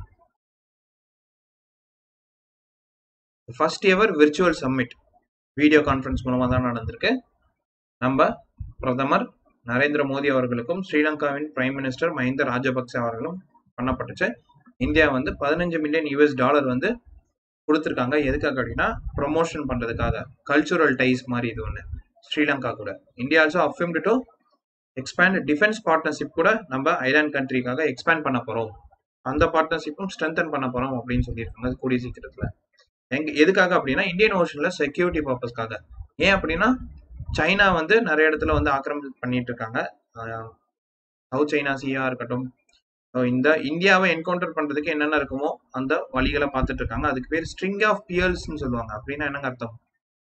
S1: First ever virtual summit video conference மூலமா தான் நடந்திருக்கு. நம்ம பிரதமர் நரேந்திர மோடி அவர்களுக்கும் ஸ்ரீலங்காவின் பிரைம் மினிஸ்டர் மஹிந்த ராஜபக்சே அவர்களும் பண்ணப்பட்டுச்சு. இந்தியா வந்து பதினஞ்சு மில்லியன் யூஎஸ் டாலர் வந்து கொடுத்துருக்காங்க. எதுக்காக அப்படின்னா ப்ரொமோஷன் பண்றதுக்காக, கல்ச்சுரல் டைஸ் மாதிரி இது ஒன்று ஸ்ரீலங்கா கூட. India also affirmed to expand defence partnership கூட நம்ம ஐலாண்ட் கண்ட்ரிக்காக எக்ஸ்பேண்ட் பண்ண போறோம். அந்த பார்ட்னர்ஷிப்பும் ஸ்ட்ரென்தன் பண்ண போறோம் அப்படின்னு சொல்லியிருக்காங்க கூடிய சீக்கிரத்துல. எங்க எதுக்காக அப்படின்னா இந்தியன் ஓஷன்ல செக்யூரிட்டி பர்பஸ்க்காக. ஏன் அப்படின்னா சைனா வந்து நிறைய இடத்துல வந்து ஆக்கிரமிப்பு பண்ணிட்டு இருக்காங்க. சவுத் சைனா சீயா இருக்கட்டும், இந்த இந்தியாவை என்கவுண்டர் பண்றதுக்கு என்னென்ன இருக்குமோ அந்த வழிகளை பார்த்துட்டு இருக்காங்க. அதுக்கு பேர் ஸ்ட்ரிங் ஆஃப் பியர்ஸ்ன்னு சொல்லுவாங்க. அப்படின்னா என்னங்க அர்த்தம்?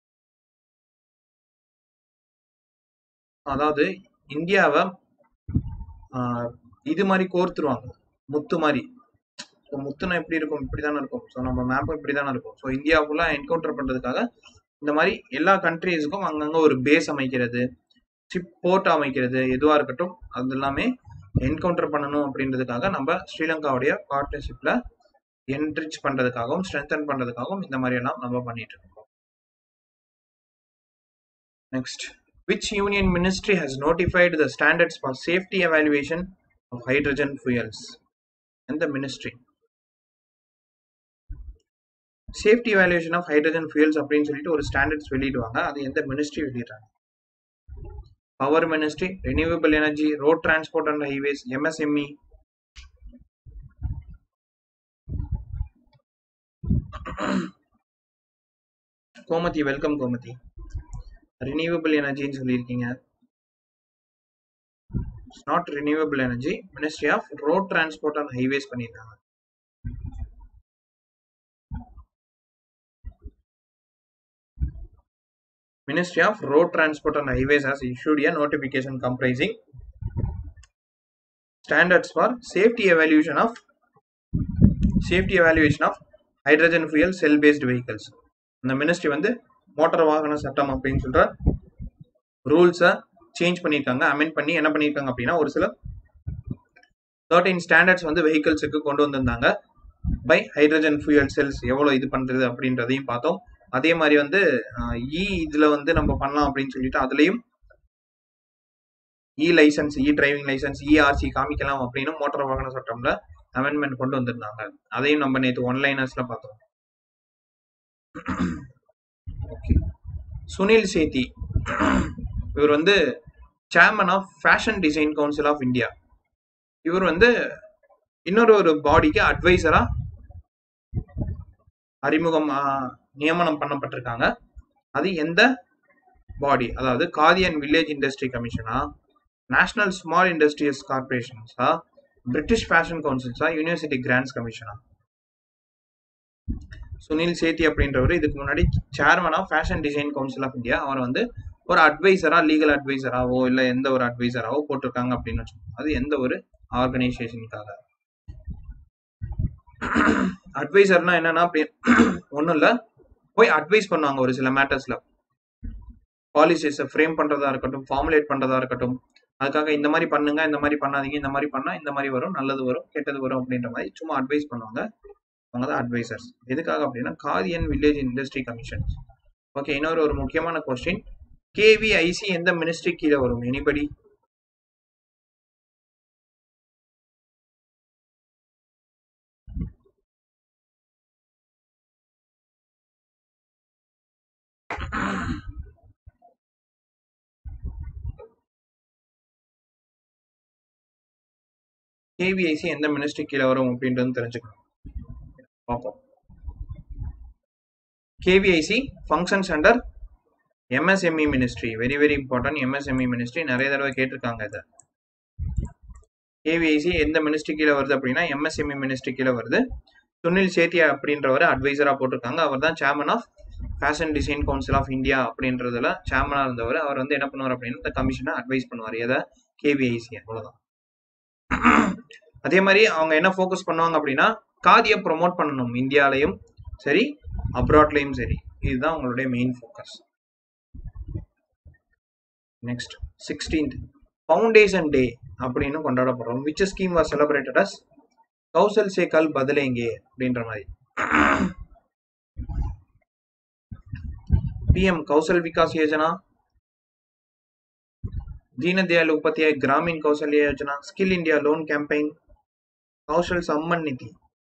S1: அதாவது இந்தியாவை இது மாதிரி கோர்த்துருவாங்க, முத்து மாதிரி. ஸோ முத்துனா எப்படி இருக்கும்? இப்படிதானே இருக்கும். ஸோ நம்ம மேப்பும் இப்படிதானே இருக்கும். ஸோ இந்தியா ஃபுல்லா என்கவுண்டர் பண்றதுக்காக இந்த மாதிரி எல்லா கண்ட்ரீஸுக்கும் அங்கங்க ஒரு பேஸ் அமைக்கிறது, ஷிப் போர்ட் அமைக்கிறது, எதுவா இருக்கட்டும் அது எல்லாமே என்கவுண்டர் பண்ணணும் அப்படின்றதுக்காக நம்ம ஸ்ரீலங்காவுடைய பார்ட்னர்ஷிப்ல என்ரிச் பண்றதுக்காகவும் ஸ்ட்ரென்தன் பண்றதுக்காகவும் இந்த மாதிரி எல்லாம் நம்ம பண்ணிட்டு இருக்கோம். Next, which union ministry has notified the standards for safety evaluation of hydrogen fuels? எந்த ministry safety evaluation of hydrogen fuels அப்படின்னு சொல்லிட்டு ஒரு ஸ்டாண்டர்ட்ஸ் வெளியிடுவாங்க. அது எந்த மினிஸ்ட்ரி வெளியிடுறாங்க? Power ministry, renewable energy, road transport and highways, MSME. Gomathi, welcome Gomathi. Renewable எனர்ஜின்னு சொல்லியிருக்கீங்க. Not renewable energy, ministry of road transport and highways பண்ணியிருக்காங்க. Ministry of Road Transport and Highways has issued a notification comprising standards for safety evaluation of safety evaluation of hydrogen fuel cell based vehicles. இந்த ministry வந்து motor வாகன சட்டம் அப்படின்னு சொல்ற ரூல்ஸை change பண்ணியிருக்காங்க. Amend பண்ணி என்ன பண்ணியிருக்காங்க அப்படின்னா ஒரு சில தேர்ட்டீன் ஸ்டாண்டர்ட்ஸ் வந்து வெஹிக்கிள்ஸுக்கு கொண்டு வந்திருந்தாங்க. பை ஹைட்ரஜன் ஃபியூயல் செல்ஸ் எவ்வளோ இது பண்றது அப்படின்றதையும் பார்த்தோம். அதே மாதிரி வந்து இ இதுல வந்து நம்ம பண்ணலாம் அப்படின்னு சொல்லிட்டு அதுலயும் e licence, e driving licence, e RC காமிக்கலாம் அப்படின்னு மோட்டார் வாகன சட்டம்ல அமெண்ட்மெண்ட் கொண்டு வந்திருந்தாங்க. அதையும் நம்ம நேற்று ஒன்லைனர்ஸ்ல பார்த்தோம். ஓகே, சுனில் சேத்தி இவர் வந்து chairman of fashion design council of India. இவர் வந்து இன்னொரு ஒரு பாடிக்கு அட்வைசரா அறிமுகம் நியமனம் பண்ணப்பட்டிருக்காங்க. அது எந்த பாடி? அதாவது காதி அண்ட் வில்லேஜ் இண்டஸ்ட்ரி கமிஷனா, நேஷனல் ஸ்மால் இண்டஸ்ட்ரியஸ் கார்பரேஷன்ஸா, பிரிட்டிஷ் ஃபேஷன் கவுன்சில்ஸா, யூனிவர்சிட்டி கிராண்ட்ஸ் கமிஷனா? சுனில் சேத்தி அப்படின்றவர் இதுக்கு முன்னாடி chairman of fashion design council of India. அவர் வந்து ஒரு அட்வைசரா, லீகல் அட்வைசராவோ இல்லை எந்த ஒரு அட்வைசராவோ போட்டிருக்காங்க அப்படின்னு வச்சுக்கோங்க. அது எந்த ஒரு ஆர்கனைசேஷனுக்காக? அட்வைசர்னா என்னன்னா ஒன்றும் இல்லை, போய் அட்வைஸ் பண்ணுவாங்க ஒரு சில மேட்டர்ஸ்ல. பாலிசிஸை ஃப்ரேம் பண்றதா இருக்கட்டும், ஃபார்முலேட் பண்றதா இருக்கட்டும், அதுக்காக இந்த மாதிரி பண்ணுங்க, இந்த மாதிரி பண்ணாதீங்க, இந்த மாதிரி பண்ணா இந்த மாதிரி வரும், நல்லது வரும், கெட்டது வரும் அப்படின்ற மாதிரி சும்மா அட்வைஸ் பண்ணுவாங்க. அவங்க தான் அட்வைசர்ஸ். எதுக்காக அப்படின்னா Khadi and village industry commission. Okay, இன்னொரு ஒரு முக்கியமான கொஸ்டின், கேவிஐசி எந்த மினிஸ்ட்ரி கீழே வரும்? எனிபடி? கேவிஐசி எந்த மினிஸ்ட்ரி கீழே வரும் அப்படின்றது தெரிஞ்சுக்கணும். பார்ப்போம். KVIC functions under MSME ministry. Very very important. MSME ministry நிறைய தடவை கேட்டிருக்காங்க. இதை கேவிஐசி எந்த மினிஸ்ட்ரி கீழே வருது அப்படின்னா எம்எஸ்எம்இ மினிஸ்ட்ரி கீழே வருது. சுனில் சேத்தியா அப்படின்றவர் அட்வைசரா போட்டிருக்காங்க. அவர் தான் chairman of fashion design council of India அப்படின்றதுல சேர்மனா இருந்தவர். அவர் வந்து என்ன பண்ணுவார் அப்படின்னா இந்த கமிஷனை அட்வைஸ் பண்ணுவார். எதை? கேவிஐசி. அவ்வளவுதான். அதே மாதிரி அவங்க என்ன ஃபோக்கஸ் பண்ணுவாங்க அப்படின்னா காதியை ப்ரொமோட் பண்ணணும், இந்தியாலையும் சரி அப்ராட்லையும் சரி. இதுதான் உங்களுடைய main focus. Next sixteenth foundation day அப்படின்னு கொண்டாடப்படுறோம். Which scheme was celebrated as Kaushal se kal badlenge அப்படின்ற மாதிரி. PM Kaushal Vikas Yojana, Deendayal Upadhyaya Grameen Kaushalya Yojana, skill India loan campaign, Kaushal Samman Nidhi.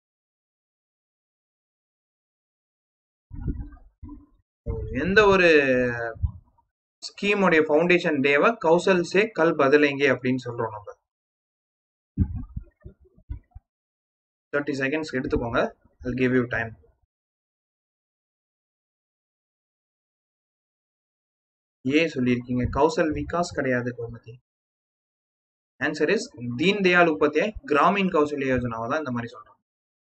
S1: எந்த ஒரு ஸ்கீம் உடைய ஃபவுண்டேஷன் டேவை கௌசல் சே கல் பதலேங்கே அப்படின்னு சொல்றோம். நம்ம தேர்ட்டி செகண்ட்ஸ் எடுத்துக்கோங்க. I'll give you time. ஏ சொல்லியிருக்கீங்க, கௌசல் விகாஸ் கிடையாது கோமதி. ஆன்சர் இஸ் தீன் தயாள் உபாத்யாய் கிராமீன் கௌசல்ய யோஜனாவை தான் இந்த மாதிரி சொல்றோம்.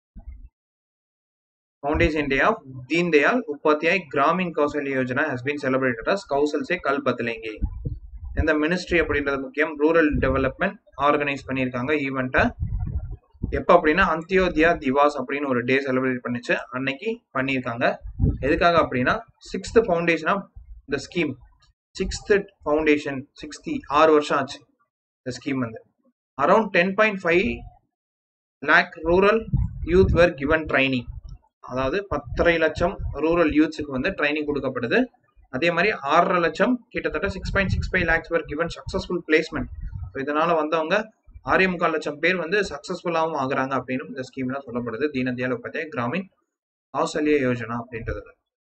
S1: Foundation day of Deen Dayal Upadhyay Grameen Kaushalya Yojana has been celebrated as Kaushal se kal badlenge. இந்த மினிஸ்ட்ரி அப்படின்றது முக்கியம். ரூரல் டெவலப்மெண்ட் ஆர்கனைஸ் பண்ணியிருக்காங்க ஈவெண்ட்டை. எப்போ அப்படின்னா அந்தியோதயா திவாஸ் அப்படின்னு ஒரு டே செலிப்ரேட் பண்ணிச்சு, அன்னைக்கு பண்ணியிருக்காங்க. எதுக்காக அப்படின்னா sixth foundation of the scheme. Sixth foundation sixty ஆறு வருஷம் ஆச்சு இந்த ஸ்கீம் வந்து. Around ten point five lakh rural youth were given training. அதாவது பத்தரை லட்சம் ரூரல் யூத்ஸுக்கு வந்து ட்ரைனிங் கொடுக்கப்படுது. அதே மாதிரி ஆறரை லட்சம் கிட்டத்தட்ட six point six five lakhs were given successful placement. இதனால வந்தவங்க ஆறே முக்கால் லட்சம் பேர் வந்து சக்சஸ்ஃபுல்லாகவும் ஆகுறாங்க அப்படின்னு இந்த ஸ்கீம்ல சொல்லப்படுது. தீனதயாள் உபாத்யாய் கிராமீன் கௌசல்ய யோஜனா அப்படின்றதுல.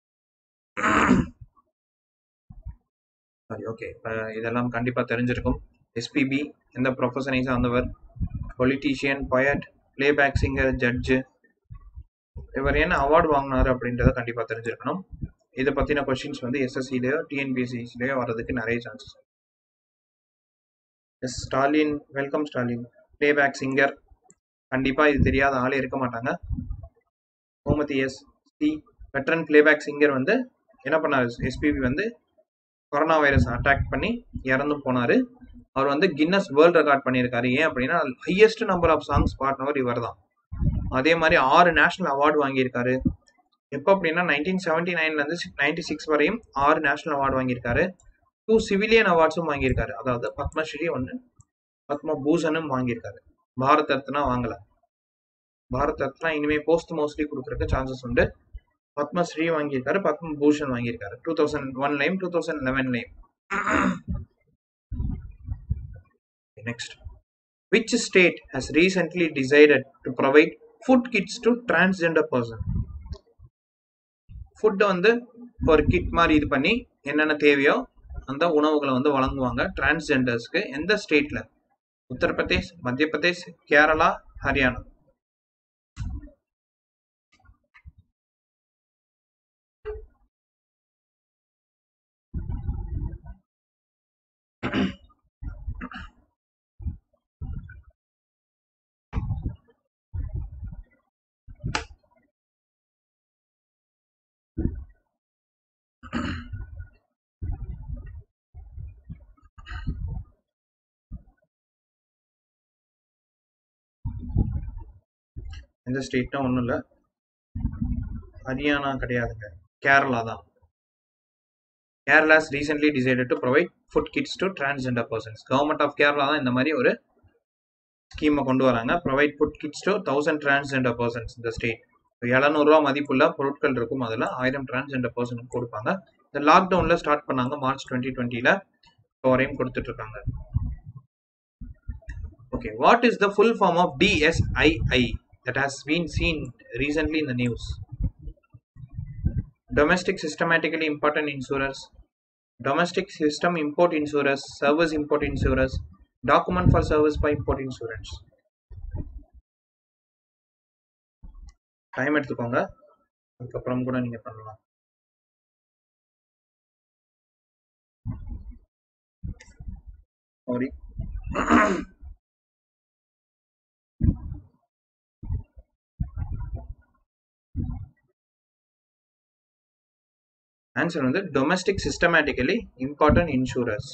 S1: சரி, ஓகே. இதெல்லாம் கண்டிப்பா தெரிஞ்சிருக்கும். எஸ்பிபி எந்த ப்ரொஃபஷனை சார்ந்தவர்? Politician, poet, playback singer, judge. இவர் என்ன அவார்டு வாங்கினாரு அப்படின்றத கண்டிப்பா தெரிஞ்சிருக்கணும். இதை பத்தின கொஸ்டின்ஸ் வந்து எஸ்எஸ்சிலயோ டிஎன்பிஎஸ்சிலயோ வர்றதுக்கு நிறைய chances. Yes Stalin, welcome Stalin. Playback singer கண்டிப்பா இது தெரியாத ஆளே இருக்க மாட்டாங்க. Gomathi yes C veteran playback singer வந்து என்ன பண்ணாரு? எஸ்பிபி வந்து கொரோனா வைரஸ் அட்டாக் பண்ணி இறந்தும் போனாரு. அவர் வந்து கின்னஸ் வேர்ல்ட் ரெக்கார்ட் பண்ணியிருக்காரு. ஏன் அப்படின்னா ஹையஸ்ட் நம்பர் ஆஃப் சாங்ஸ் பாடினவர் இவர் தான். அதே மாதிரி ஆறு நேஷனல் அவார்டு வாங்கியிருக்காரு. எப்போ அப்படின்னா நைன்டீன் செவன்டி நைன்ல இருந்து நைன்டி சிக்ஸ் வரையும் ஆறு நேஷனல் அவார்டு வாங்கியிருக்காரு. டூ சிவிலியன் அவார்ட்ஸும் வாங்கியிருக்காரு. அதாவது பத்மஸ்ரீ ஒன்று, பத்ம பூஷனும் வாங்கியிருக்காரு. பாரத் ரத்னா வாங்கல. பாரத் ரத்னா இனிமே போஸ்ட் மோஸ்ட்லி கொடுக்கறதுக்கு சான்சஸ் உண்டு. பத்மஸ்ரீ வாங்கியிருக்காரு, பத்ம பூஷன் வாங்கியிருக்காரு. டூ தௌசண்ட் ஒன்லையும் டூ தௌசண்ட் லெவன்லையும். Next, which state has recently decided to provide food kits to transgender person? Food வந்து ஒரு கிட் மாதிரி இது பண்ணி என்னென்ன தேவையோ அந்த உணவுகளை வந்து வழங்குவாங்க டிரான்ஸ்ஜெண்டர்ஸ்க்கு. எந்த ஸ்டேட்ல? உத்தரப்பிரதேஷ், மத்திய பிரதேஷ், கேரளா, ஹரியானா. எந்த ஸ்டேட்னா ஒன்றும் இல்லை, ஹரியானா கிடையாதுங்க, கேரளா தான். Kerala has recently decided to provide food kits to transgender persons. Government of Kerala தான் இந்த மாதிரி ஒரு ஸ்கீமை கொண்டு வராங்க. Provide food kits to thousand transgender persons இந்த ஸ்டேட். எழுநூறுவா மதிப்புள்ள பொருட்கள் இருக்கும், அதில் ஆயிரம் டிரான்ஸ்ஜெண்டர் பர்சனுக்கு கொடுப்பாங்க. இந்த லாக்டவுனில் ஸ்டார்ட் பண்ணாங்க மார்ச் டுவெண்ட்டி டுவெண்ட்டியில். இப்போ வரையும் கொடுத்துட்டு இருக்காங்க. Okay, what is the full form of D S I I that has been seen recently in the news? Domestic systematically important insurers, domestic system import insurers, service import insurers, document for service by import insurance. Time எடுத்துக்கோங்க, அதுக்கப்புறம் கூட நீங்க பண்ணலாம். Sorry. Answer வந்து domestic systematically important insurers.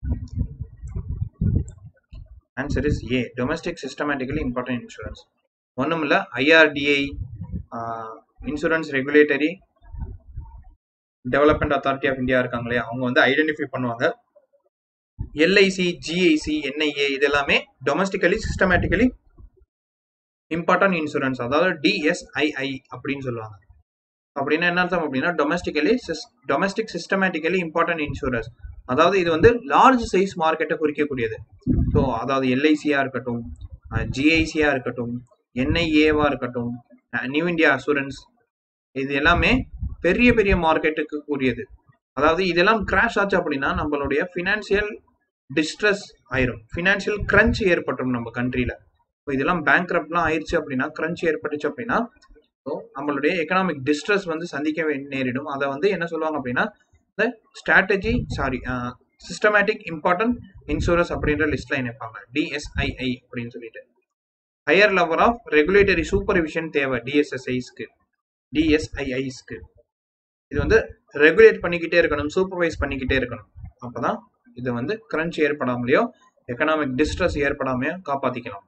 S1: Answer is A, domestic systematically important insurance. ஒன்றும் இல்லை, IRDI insurance regulatory development authority of India இருக்காங்க இல்லையா, அவங்க வந்து ஐடென்டிஃபை பண்ணுவாங்க. எல்ஐசி, ஜிஐசி, என்ஐஏ இது எல்லாமே டொமஸ்டிக்கலி சிஸ்டமேட்டிக்கலி இம்பார்ட்டன்ட் இன்சூரன்ஸ், அதாவது டிஎஸ்ஐஐ அப்படின்னு சொல்லுவாங்க. அப்படின்னா என்ன அர்த்தம் அப்படின்னா domestically domestic systematically important insurance, அதாவது இது வந்து லார்ஜ் சைஸ் மார்க்கெட்டை குறிக்கக்கூடியது. ஸோ அதாவது எல்ஐசியா இருக்கட்டும், ஜிஐசியா இருக்கட்டும், என்ஐஏவா இருக்கட்டும், நியூ இந்தியா அசூரன்ஸ், இது எல்லாமே பெரிய பெரிய மார்க்கெட்டுக்கு கூடியது. அதாவது இதெல்லாம் கிராஷ் ஆச்சு அப்படின்னா நம்மளுடைய ஃபினான்சியல் டிஸ்ட்ரெஸ் ஆயிரும், ஃபினான்சியல் கிரன்ச் ஏற்பட்டுரும் நம்ம கண்ட்ரியில. ஸோ இதெல்லாம் பேங்க்ரப்ட்லாம் ஆயிடுச்சு அப்படின்னா, கிரன்ச் ஏற்பட்டுச்சு அப்படின்னா ஸோ நம்மளுடைய எக்கனாமிக் டிஸ்ட்ரெஸ் வந்து சந்திக்க நேரிடும். அதை வந்து என்ன சொல்லுவாங்க அப்படின்னா இந்த strategy sorry systematic important insurance அப்படின்ற லிஸ்ட்ல இணைப்பாங்க, டிஎஸ்ஐஐ அப்படின்னு சொல்லிட்டு. Higher level of regulatory supervision தேவை டிஎஸ்எஸ்ஐஸ்க்கு, டிஎஸ்ஐஐஸ்க்கு. இது வந்து ரெகுலேட் பண்ணிக்கிட்டே இருக்கணும், சூப்பர்வைஸ் பண்ணிக்கிட்டே இருக்கணும். அப்பதான் இது வந்து கிரன்ச் ஏற்படாமலையோ எக்கனாமிக் டிஸ்ட்ரெஸ் ஏற்படாமையோ காப்பாத்திக்கலாம்.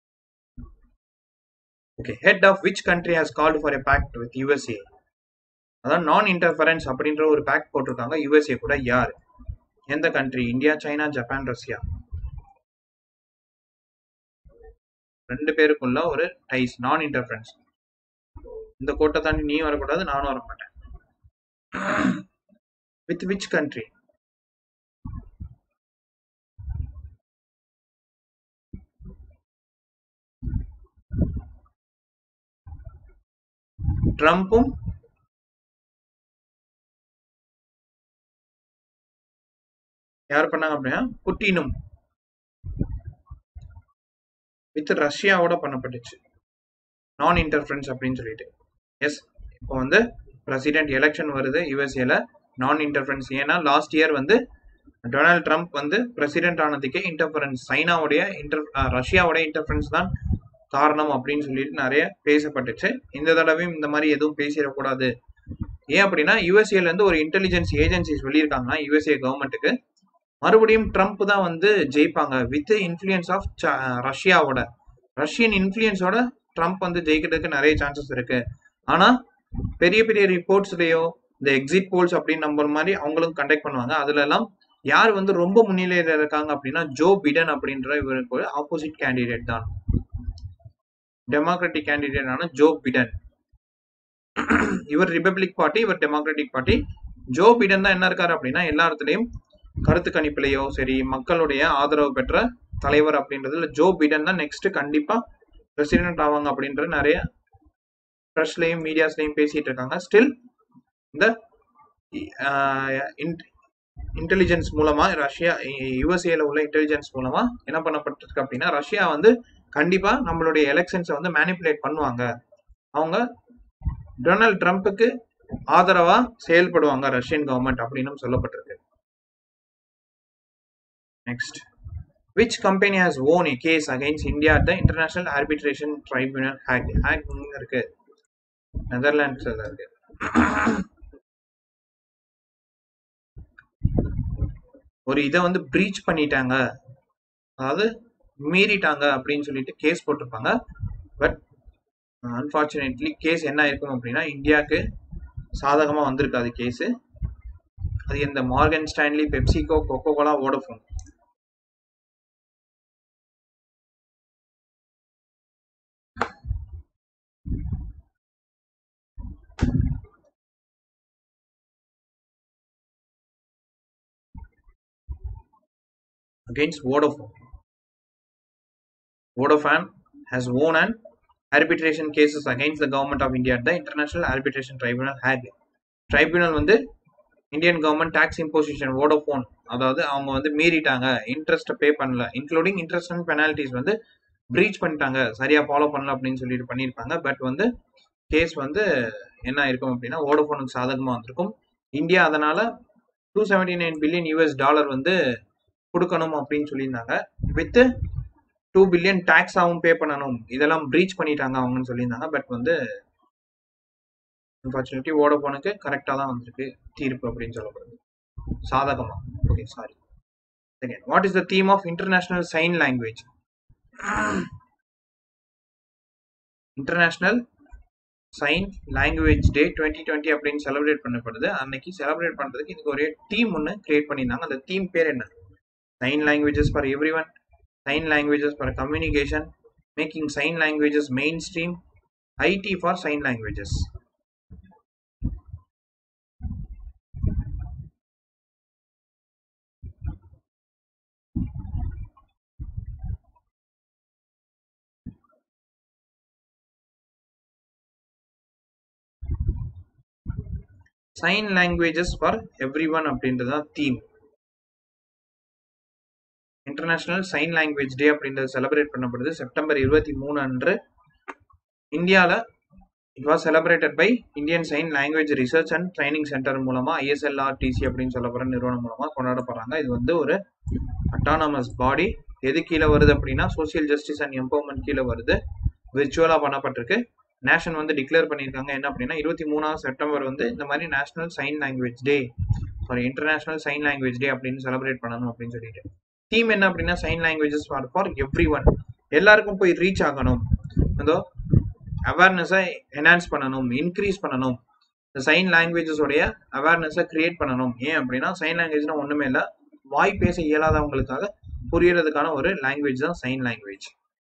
S1: Okay, head of which country has called for a pact with USA? அதான் நான் இன்டர்ஃபரன்ஸ் அப்படின்ற ஒரு பேக்ட் போட்டிருக்காங்க யூஎஸ்ஏ கூட. யார், எந்த country? India, China, Japan, Russia. ரெண்டு பேருக்குள்ள ஒரு டைஸ், நான் இன்டர்ஃபரன்ஸ். இந்த கோட்டை தாண்டி நீ வரக்கூடாது, நானும் வர மாட்டேன். With which country? ட்ரம்ப்பும் யார் பண்ணாங்க அப்படின்னா புட்டினும் வித் ரஷ்யாவோட பண்ணப்பட்டுச்சு நான் இன்டர்ஃபரன்ஸ் அப்படின்னு சொல்லிட்டு. எஸ், இப்போ வந்து பிரசிடென்ட் எலெக்ஷன் வருது யூஎஸ்ஏல, நான் இன்டர்ஃபரன்ஸ். ஏன்னா லாஸ்ட் இயர் வந்து டொனால்ட் ட்ரம்ப் வந்து பிரசிடென்ட் ஆனதுக்கே இன்டர்ஃபரன்ஸ், சைனாவுடைய இன்டர் ரஷ்யாவுடைய இன்டர்ஃபரன்ஸ் தான் காரணம் அப்படின்னு சொல்லிட்டு நிறைய பேசப்பட்டுச்சு. இந்த தடவையும் இந்த மாதிரி எதுவும் பேசிடக்கூடாது. ஏன் அப்படின்னா யூஎஸ்ஏல இருந்து ஒரு இன்டெலிஜென்ஸ் ஏஜென்சி சொல்லியிருக்காங்கன்னா யூஎஸ்ஏ கவர்மெண்ட்டுக்கு மறுபடியும் ட்ரம்ப் தான் வந்து ஜெயிப்பாங்க வித் இன்ஃப்ளூயன்ஸ் ஆஃப் ரஷ்யாவோட, ரஷ்யன் இன்ஃப்ளூயன்ஸோட ட்ரம்ப் வந்து ஜெயிக்கிறதுக்கு நிறைய சான்சஸ் இருக்கு. ஆனா பெரிய பெரிய ரிப்போர்ட்ஸ்லயோ இந்த எக்ஸிட் போல்ஸ் அப்படின்னு நம்புற மாதிரி அவங்களும் கண்டக்ட் பண்ணுவாங்க. அதுல எல்லாம் யார் வந்து ரொம்ப முன்னிலையில இருக்காங்க அப்படின்னா ஜோ பிடன் அப்படின்ற இவருக்கு ஒரு ஆப்போசிட் கேண்டிடேட் தான், டெமோக்ராட்டிக் கேண்டிடேட் ஆன ஜோ பிடன். இவர் ரிபப்ளிக் பார்ட்டி, இவர் டெமோக்ராட்டிக் பார்ட்டி. ஜோ பிடன் தான் என்ன இருக்காரு அப்படின்னா எல்லா இடத்துலயும் கருத்து கணிப்புலையோ சரி மக்களுடைய ஆதரவு பெற்ற தலைவர் அப்படின்றதுல ஜோ பிடன் தான் நெக்ஸ்ட் கண்டிப்பா பிரசிடென்ட் ஆவாங்க அப்படின்ற நிறைய ப்ரெஸ்லையும் மீடியாஸ்லையும் பேசிட்டு இருக்காங்க. ஸ்டில் இந்த இன்டெலிஜென்ஸ் மூலமா ரஷ்யா யூஎஸ்ஏல உள்ள இன்டெலிஜென்ஸ் மூலமா என்ன பண்ணப்பட்டிருக்கு அப்படின்னா ரஷ்யா வந்து கண்டிப்பா நம்மளுடைய எலெக்ஷன்ஸை வந்து மேனிப்புலேட் பண்ணுவாங்க, அவங்க டொனால்ட் ட்ரம்ப்புக்கு ஆதரவா செயல்படுவாங்க ரஷ்யன் கவர்மெண்ட் அப்படின்னு சொல்லப்பட்டிருக்கு. Next, which company has won a case against India at the International Arbitration Tribunal? Hague. Hague இருக்கு, நெதர்லாண்ட்ஸ்ல இருக்கு. ஒரு இதை வந்து பிரீச் பண்ணிட்டாங்க, அதாவது மீறிட்டாங்க அப்படின்னு சொல்லிட்டு கேஸ் போட்டிருப்பாங்க. பட் அன்பார்ச்சுனேட்லி கேஸ் என்ன இருக்கும் அப்படின்னா இந்தியாவுக்கு சாதகமா வந்திருக்காது கேஸ். அது இந்த Morgan Stanley, PepsiCo, Coca Cola, Vodafone. Against Vodafone. Vodafone has won an arbitration cases against the government of India at the International Arbitration Tribunal Hague. Tribunal வந்து Indian government tax imposition Vodafone, அதாவது அவங்க வந்து மீறிட்டாங்க, interest pay பண்ணல, including interest and penalties வந்து breach பண்ணிட்டாங்க, சரியா follow பண்ணல அப்படின்னு சொல்லிட்டு பண்ணியிருப்பாங்க. பட் வந்து கேஸ் வந்து என்ன ஆயிருக்கும் அப்படின்னா வோடஃபோனுக்கு சாதகமாக வந்திருக்கும். இந்தியா அதனால two seventy nine billion US dollar வந்து கொடுக்கணும் அப்படின்னு சொல்லியிருந்தாங்க. வித் டூ பில்லியன் டேக்ஸாகவும் பே பண்ணணும். இதெல்லாம் ப்ரீச் பண்ணிட்டாங்க அவங்கன்னு சொல்லியிருந்தாங்க. பட் வந்து அன்ஃபார்ச்சுனேட்லி வோடஃபோனுக்கு கரெக்டாக தான் வந்திருக்கு தீர்ப்பு அப்படின்னு சொல்லப்படுது, சாதகமாக. Okay, sorry. Second, what is the theme of international sign language? International sign language day twenty twenty அப்படின்னு செலிப்ரேட் பண்ணப்படுது. அன்னைக்கு செலிப்ரேட் பண்ணுறதுக்கு இதுக்கு ஒரே டீம் ஒன்று கிரியேட் பண்ணியிருந்தாங்க. அந்த தீம் பேர் என்ன? Sign languages for every one, sign languages for communication, making sign languages main stream, ID for sign languages. Sign languages for every one அப்படின்றதான் theme. International sign language day அப்படின்றது celebrate பண்ணப்படுது September இருபத்தி மூணு அன்று. இந்தியாவில் it was celebrated by Indian sign language research and training centre மூலமா ISLRTC அப்படின்னு சொல்லப்படுற நிறுவனம் மூலமா கொண்டாடப்படுறாங்க. இது வந்து ஒரு அட்டானமஸ் பாடி. எது கீழே வருது அப்படின்னா சோசியல் ஜஸ்டிஸ் அண்ட் எம்பவர்மெண்ட் கீழே வருது. விர்ச்சுவலா பண்ணப்பட்டிருக்கு. நேஷன் வந்து டிக்ளேர் பண்ணியிருக்காங்க என்ன அப்படின்னா இருபத்தி மூணாவது செப்டம்பர் வந்து இந்த மாதிரி national sign language day sorry international sign language day அப்படின்னு செலிப்ரேட் பண்ணணும் அப்படின்னு சொல்லிட்டு. தீம் என்ன அப்படின்னா sign languages for for every one, எல்லாருக்கும் போய் ரீச் ஆகணும், அதோ அவேர்னஸை என்ஹான்ஸ் பண்ணணும், இன்க்ரீஸ் பண்ணணும், இந்த சைன் லாங்குவேஜஸோடைய அவேர்னஸை கிரியேட் பண்ணணும். ஏன் அப்படின்னா சைன் லாங்குவேஜ்னா ஒன்றுமே இல்லை, வாய் பேச இயலாதவங்களுக்காக புரியறதுக்கான ஒரு லாங்குவேஜ் தான் sign language.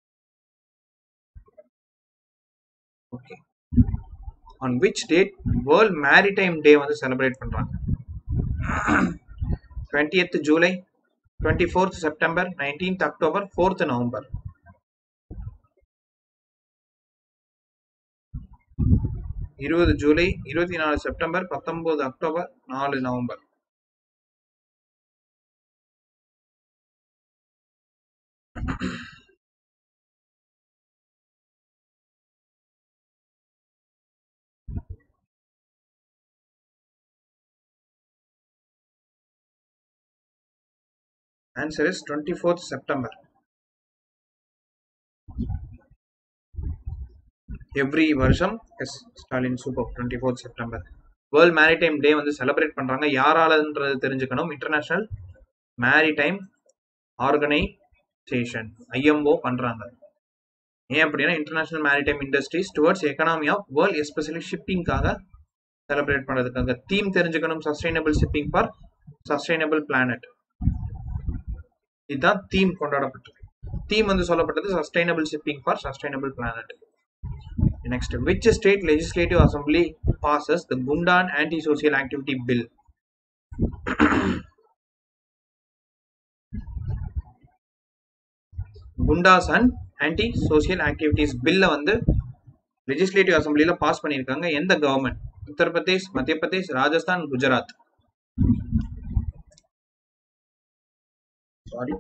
S1: Okay, on which date World Maritime Day வந்து செலிப்ரேட் பண்றாங்க? twentieth July, twenty-fourth September, nineteenth October, fourth November. இருபது ஜூலை, இருபத்தி நாலு செப்டம்பர், பத்தொன்பது அக்டோபர், நாலு November. Answer is twenty-fourth September. Every வருஷம் yes Stalin super twenty-fourth September world maritime day வந்து celebrate பண்றாங்க. யாராலன்றது தெரிஞ்சுக்கணும். இன்டர்நேஷனல் மேரிடைம் ஆர்கனைசேஷன் ஐஎம்ஓ பண்றாங்க. ஏன் அப்படின்னா international maritime industries towards economy of world, especially ஷிப்பிங்காக செலிப்ரேட் பண்றதுக்காக. தீம் தெரிஞ்சுக்கணும், sustainable shipping for sustainable planet. இதுதான் தீம் கொண்டாடப்பட்டது. தீம் வந்து சொல்லப்பட்டது sustainable shipping for sustainable planet. Next, which state legislative assembly passes the Gundan anti-social activity bill? Gundas and anti-social activities bill வந்து legislative assemblyல pass பண்ணிருக்காங்க. எந்த government? Uttar Pradesh, Madhya Pradesh, Rajasthan, Gujarat. Sorry,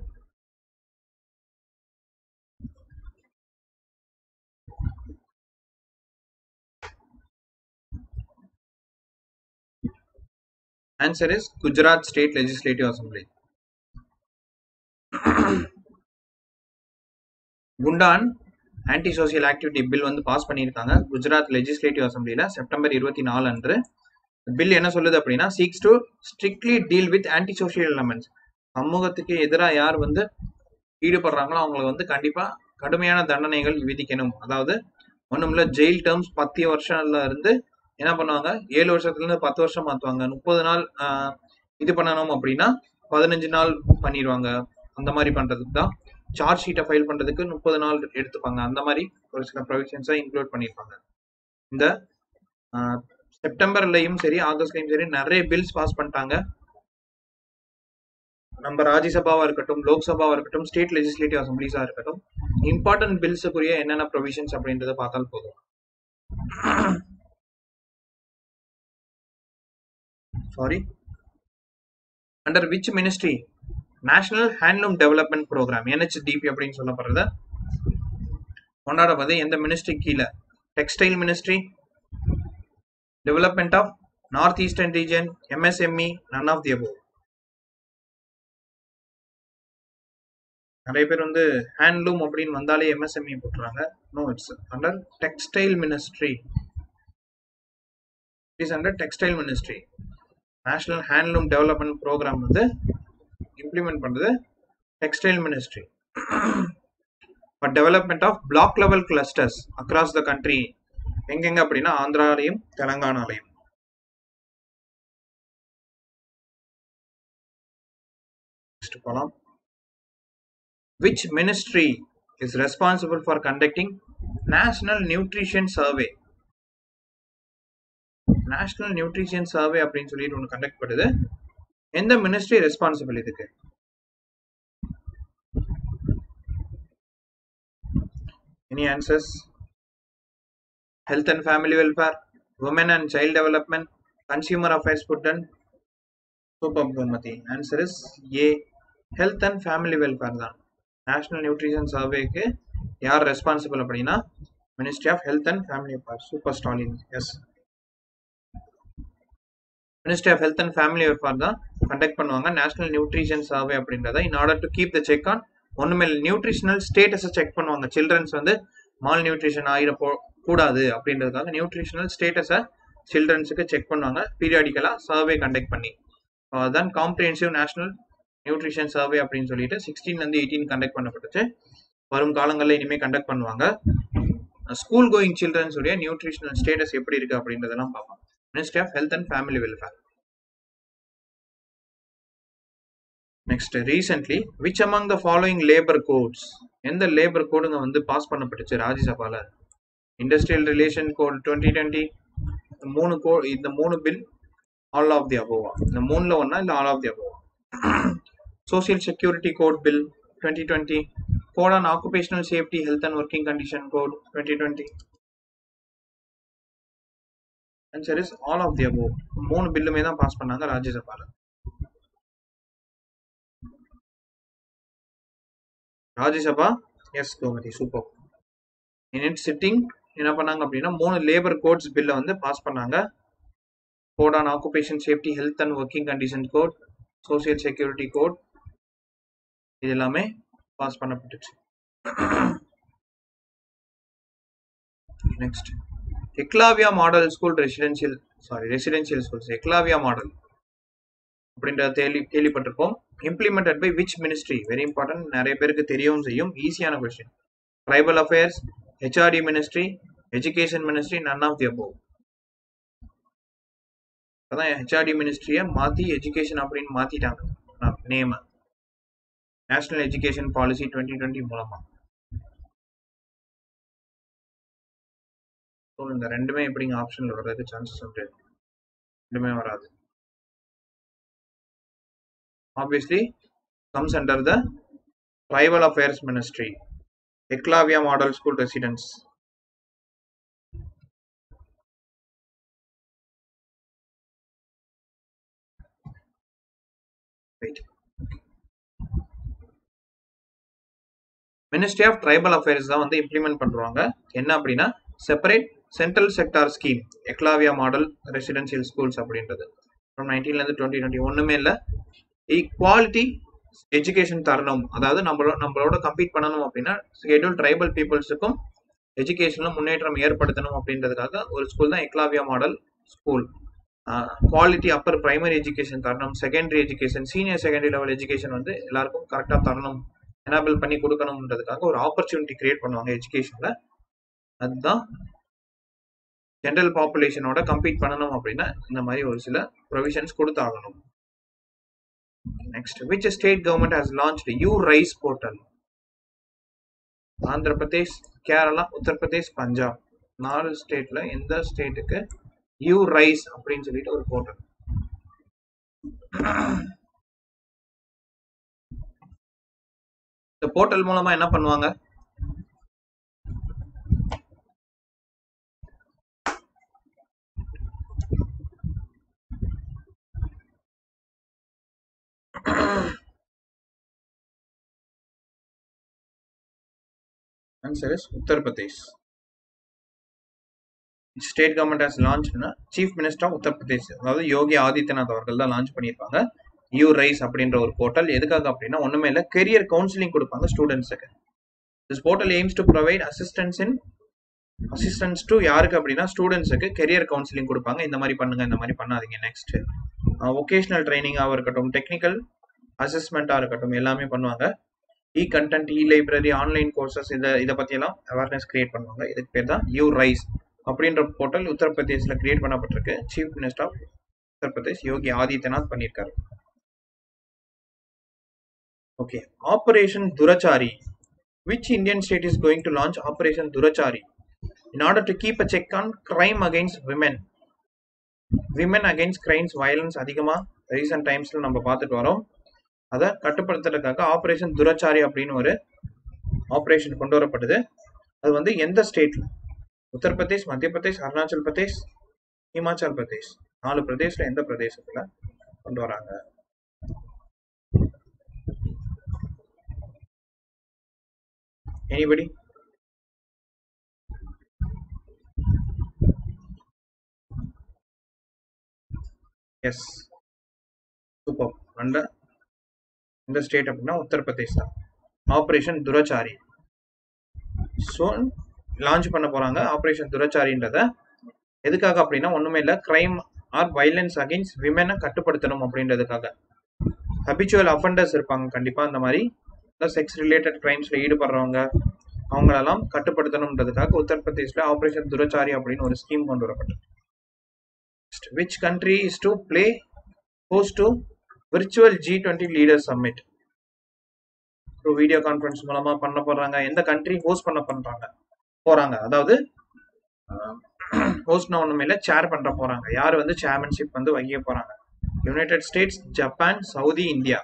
S1: answer is Gujarat State Legislative Assembly. குண்டான் anti social activity bill வந்து pass பண்ணியிருக்காங்க Gujarat legislative அசம்பிளியில September இருபத்தி நாலு அன்று. பில் என்ன சொல்லுது அப்படின்னா seeks to strictly deal with anti social elements. சமூகத்துக்கு எதிராக யார் வந்து ஈடுபடுறாங்களோ அவங்களுக்கு வந்து கண்டிப்பா கடுமையான தண்டனைகள் விதிக்கணும். அதாவது ஒண்ணுமில்ல, ஜெயில் டேர்ம்ஸ் பத்து வருஷம்ல இருந்து என்ன பண்ணுவாங்க, ஏழு வருஷத்துல இருந்து பத்து வருஷம் மாத்துவாங்க. முப்பது நாள் ஆஹ் இது பண்ணணும் அப்படின்னா பதினஞ்சு நாள் பண்ணிடுவாங்க. அந்த மாதிரி பண்றதுக்கு தான் சார்ஜ் ஷீட்டை ஃபைல் பண்றதுக்கு முப்பது நாள் எடுத்துப்பாங்க. அந்த மாதிரி ஒரு சில ப்ரொவிஷன்ஸை இன்க்ளூட் பண்ணியிருப்பாங்க. இந்த செப்டம்பர்லயும் சரி ஆகஸ்ட்லயும் சரி நிறைய பில்ஸ் பாஸ் பண்ணிட்டாங்க. நம்ம ராஜ்யசபாவா இருக்கட்டும், லோக்சபாவா இருக்கட்டும், ஸ்டேட் லெஜிஸ்லேட்டிவ் அசம்பிளிஸா இருக்கட்டும், இம்பார்ட்டன்ட் பில்ஸுக்குரிய என்னென்ன ப்ரொவிஷன்ஸ் அப்படின்றத பார்த்தால் போதும். Sorry, under which ministry national handloom development programme NHDP அப்படின்னு சொல்லப்படுறத கொண்டாடப்படுது எந்த மினிஸ்ட்ரி கீழே? Textile ministry, Development of Northeastern region, M S M E, none of the above. நிறைய பேர் வந்து ஹேண்ட்லூம் அப்படின்னு வந்தாலே M S M E போட்டுறாங்க. No, it's under textile ministry. It is under textile ministry. National Handloom Development Program வந்து implement பண்றது textile ministry. For development of block level clusters across the country, எங்கெங்க அப்படின்னா ஆந்திராலையும் தெலங்கானாலையும். Next போலாம். Which ministry is responsible for conducting National Nutrition Survey? National Nutrition Survey அப்படின்னு சொல்லிட்டு ஒன்று conduct பண்ணுது. எந்த மினிஸ்ட்ரி ரெஸ்பான்சிபிள் இதுக்கு? Any answers? Health and Family Welfare, Women and Child Development, Consumer Affairs, Food and Superb Gomati. Answer is A. Health and Family Welfare தான். National Nutrition Survey க்கு யார் responsible அப்படின்னா Ministry of Health and Family Welfare. Super Stalin. Yes. Ministry of Health and Family Welfare தான் conduct பண்ணுவாங்க national nutrition survey அப்படின்றத. In order to keep the check on ஒன்றுமே nutritional ஸ்டேட்டஸை check பண்ணுவாங்க. Childrens வந்து மால் நியூட்ரிஷன் ஆகிட போ கூடாது அப்படின்றதுக்காக நியூட்ரிஷனல் ஸ்டேட்டஸை சில்ட்ரன்ஸுக்கு செக் பண்ணுவாங்க பீரியாடிக்கலாக சர்வே கண்டக்ட் பண்ணி. அதுதான் காம்ப்ரிஹென்சிவ் நேஷனல் நியூட்ரிஷன் சர்வே அப்படின்னு சொல்லிட்டு சிக்ஸ்டீன்லேருந்து எயிட்டீன் கண்டக்ட் பண்ணப்பட்டுச்சு. வரும் காலங்களில் இனிமேல் கண்டக்ட் பண்ணுவாங்க. ஸ்கூல் கோயிங் சில்ட்ரன்ஸ் உடைய நியூட்ரிஷனல் ஸ்டேட்டஸ் எப்படி இருக்கு அப்படின்றதெல்லாம் பார்ப்போம். Ministry of Health and Family Welfare. Next, recently, which among the following labor codes? எந்த லேபர் கோடுங்க வந்து பாஸ் பண்ணப்பட்டுச்சு ராஜ்யசபால? Industrial relation code twenty twenty, மூணு கோ இந்த மூணு பில் ஆல் ஆஃப் தி அபோவா? இந்த மூணுல ஒன்னா இல்லை ஆல் ஆஃப் தி அபோவா? Social security code bill twenty twenty, code on occupational safety health and working condition code twenty twenty. Answer is all of the above. மூணு பில்லுமே தான் பாஸ் பண்ணாங்க ராஜ்யசபால. Rajya Sabha yes Gomathi super. In it sitting என்ன பண்ணாங்க அப்படின்னா மூணு labour quotes பில்லை வந்து பாஸ் பண்ணாங்க. Code on occupation safety health and working condition code, social security code, இது எல்லாமே பாஸ் பண்ணப்பட்டுச்சு. Next, Eklavya model school residential sorry residential schools Eklavya model அப்படின்ற கேள்வி கேள்விப்பட்டிருப்போம். Implemented by which ministry? Very important, நிறைய பேருக்கு தெரியவும் செய்யும். ஈஸியான question. Tribal affairs, HRD ministry, education ministry, none of the above. அதான் ஹெச்ஆர்டி மினிஸ்ட்ரியை மாற்றி எஜுகேஷன் அப்படின்னு மாற்றிட்டாங்க name. National education policy twenty twenty மூலமா. ஸோ இந்த ரெண்டுமே எப்படிங்க ஆப்ஷனில் வர்றதுக்கு சான்சஸ் உண்டு? ரெண்டுமே வராது. Obviously comes under the tribal affairs ministry. Eklavya model school residence. Ministry of tribal affairs தான் வந்து இம்ப்ளிமெண்ட் பண்ணுவாங்க. என்ன அப்படின்னா separate central sector scheme Eklavya model residential schools அப்படின்றது. ஃப்ரம் நைன்டீன்லேருந்து டுவெண்ட்டி டுவெண்ட்டி ஒன்றுமே இல்லை. ஈக்வாலிட்டி எஜுகேஷன் தரணும், அதாவது நம்மளோட நம்மளோட கம்பீட் பண்ணணும் அப்படின்னா ஷெட்யூல் ட்ரைபல் பீப்புள்ஸுக்கும் எஜுகேஷன்ல முன்னேற்றம் ஏற்படுத்தணும் அப்படின்றதுக்காக ஒரு ஸ்கூல் தான் Eklavya model school. Quality upper primary education தரணும், secondary education, senior secondary level education வந்து எல்லாருக்கும் கரெக்டாக தரணும், எனேபிள் பண்ணி கொடுக்கணும்ன்றதுக்காக ஒரு ஆப்பர்ச்சுனிட்டி கிரியேட் பண்ணுவாங்க எஜுகேஷன்ல. அதுதான் ஜென்ரல் பாப்புலேஷனோட கம்பீட் பண்ணணும் அப்படின்னா இந்த மாதிரி ஒரு சில ப்ரொவிஷன்ஸ் கொடுத்தாகணும். Next, which state government has launched U-Rise portal? Andhra Pradesh, Kerala, Uttar Pradesh, Punjab. நாலு ஸ்டேட்ல எந்த ஸ்டேட்டுக்கு U-Rise அப்படின்னு சொல்லிட்டு ஒரு போர்ட்டல்? இந்த போர்ட்டல் மூலமா என்ன பண்ணுவாங்க? Answer is Uttar Pradesh. State government has லான்ச்னா சீஃப் மினிஸ்டர் ஆஃப் உத்தரப்பிரதேஷ், அதாவது யோகி ஆதித்யநாத் அவர்கள் தான் லான்ச் பண்ணியிருப்பாங்க. யூ ரைஸ் அப்படின்ற ஒரு போர்ட்டல். எதுக்காக அப்படின்னா ஒண்ணுமே இல்லை, கெரியர் கவுன்சிலிங் கொடுப்பாங்க ஸ்டூடெண்ட்ஸுக்கு. This portal aims to provide assistance in assistance to யாருக்கு அப்படின்னா ஸ்டூடெண்ட்ஸுக்கு கெரியர் கவுன்சிலிங் கொடுப்பாங்க. இந்த மாதிரி பண்ணுங்க, இந்த மாதிரி பண்ணாதீங்க. நெக்ஸ்ட் ஒகேஷனல் ட்ரைனிங்காக இருக்கட்டும், டெக்னிக்கல் அசஸ்மெண்ட்டாக இருக்கட்டும், எல்லாமே பண்ணுவாங்க. E content, e library, online courses, இதை இதை பற்றியெல்லாம் அவேர்னஸ் கிரியேட் பண்ணுவாங்க. இதுக்கு பேர் தான் யூ ரைஸ் அப்படின்ற போர்ட்டல் உத்தரப்பிரதேசில் கிரியேட் பண்ணப்பட்டிருக்கு. Chief minister of Uttar Pradesh Yogi Adityanath பண்ணியிருக்காரு. Okay, operation Durachari. Which Indian state is going to launch Operation Durachari in order to keep a check on crime against women? Women against crimes, violence அதிகமா recent டைம்ஸ்ல நம்ம பார்த்துட்டு வரோம். அதை கட்டுப்படுத்துறதுக்காக operation துரச்சாரி அப்படின்னு ஒரு ஆபரேஷன் கொண்டு வரப்பட்டது. அது வந்து எந்த ஸ்டேட்ல? உத்தரப்பிரதேஷ், மத்திய பிரதேஷ், அருணாச்சல் பிரதேஷ், ஹிமாச்சல் பிரதேஷ். நாலு பிரதேஷ்ல எந்த பிரதேசத்துல கொண்டு வராங்க? Anybody? Yes. Super. And இந்த ஸ்டேட் அப்படின்னா உத்தரப்பிரதேஷ் தான். ஆபரேஷன் துரச்சாரி ஸோ லான்ச் பண்ண போறாங்க. ஆபரேஷன் துரச்சாரின்றத எதுக்காக அப்படின்னா ஒண்ணுமே இல்லை, கிரைம் ஆர் வைலன்ஸ் அகெயின்ஸ்ட் விமெனை கட்டுப்படுத்தணும் அப்படின்றதுக்காக. ஹபிச்சுவல் அஃபண்டர்ஸ் இருப்பாங்க கண்டிப்பா, அந்த மாதிரி செக்ஸ் ரிலேட்டட் கிரைம்ஸ்ல ஈடுபடுறவங்க அவங்களெல்லாம் கட்டுப்படுத்தணும்ன்றதுக்காக உத்தரப்பிரதேஷ்ல ஆபரேஷன் துரச்சாரி அப்படின்னு ஒரு ஸ்கீம் கொண்டு வரப்பட்டது. Which country is to play host to virtual G twenty leaders summit? So video conference மூலமா பண்ண போறாங்க. எந்த கண்ட்ரி ஹோஸ்ட் பண்ண பண்றாங்க போறாங்க, அதாவது ஹோஸ்ட்னா ஒண்ணுமே இல்லை, சேர் பண்ற போறாங்க. யார் வந்து சேர்மன்ஷிப் வந்து வகிக்க போறாங்க? United States, Japan, Saudi, India.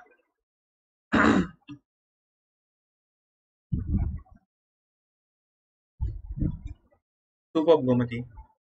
S1: Super Gomathi.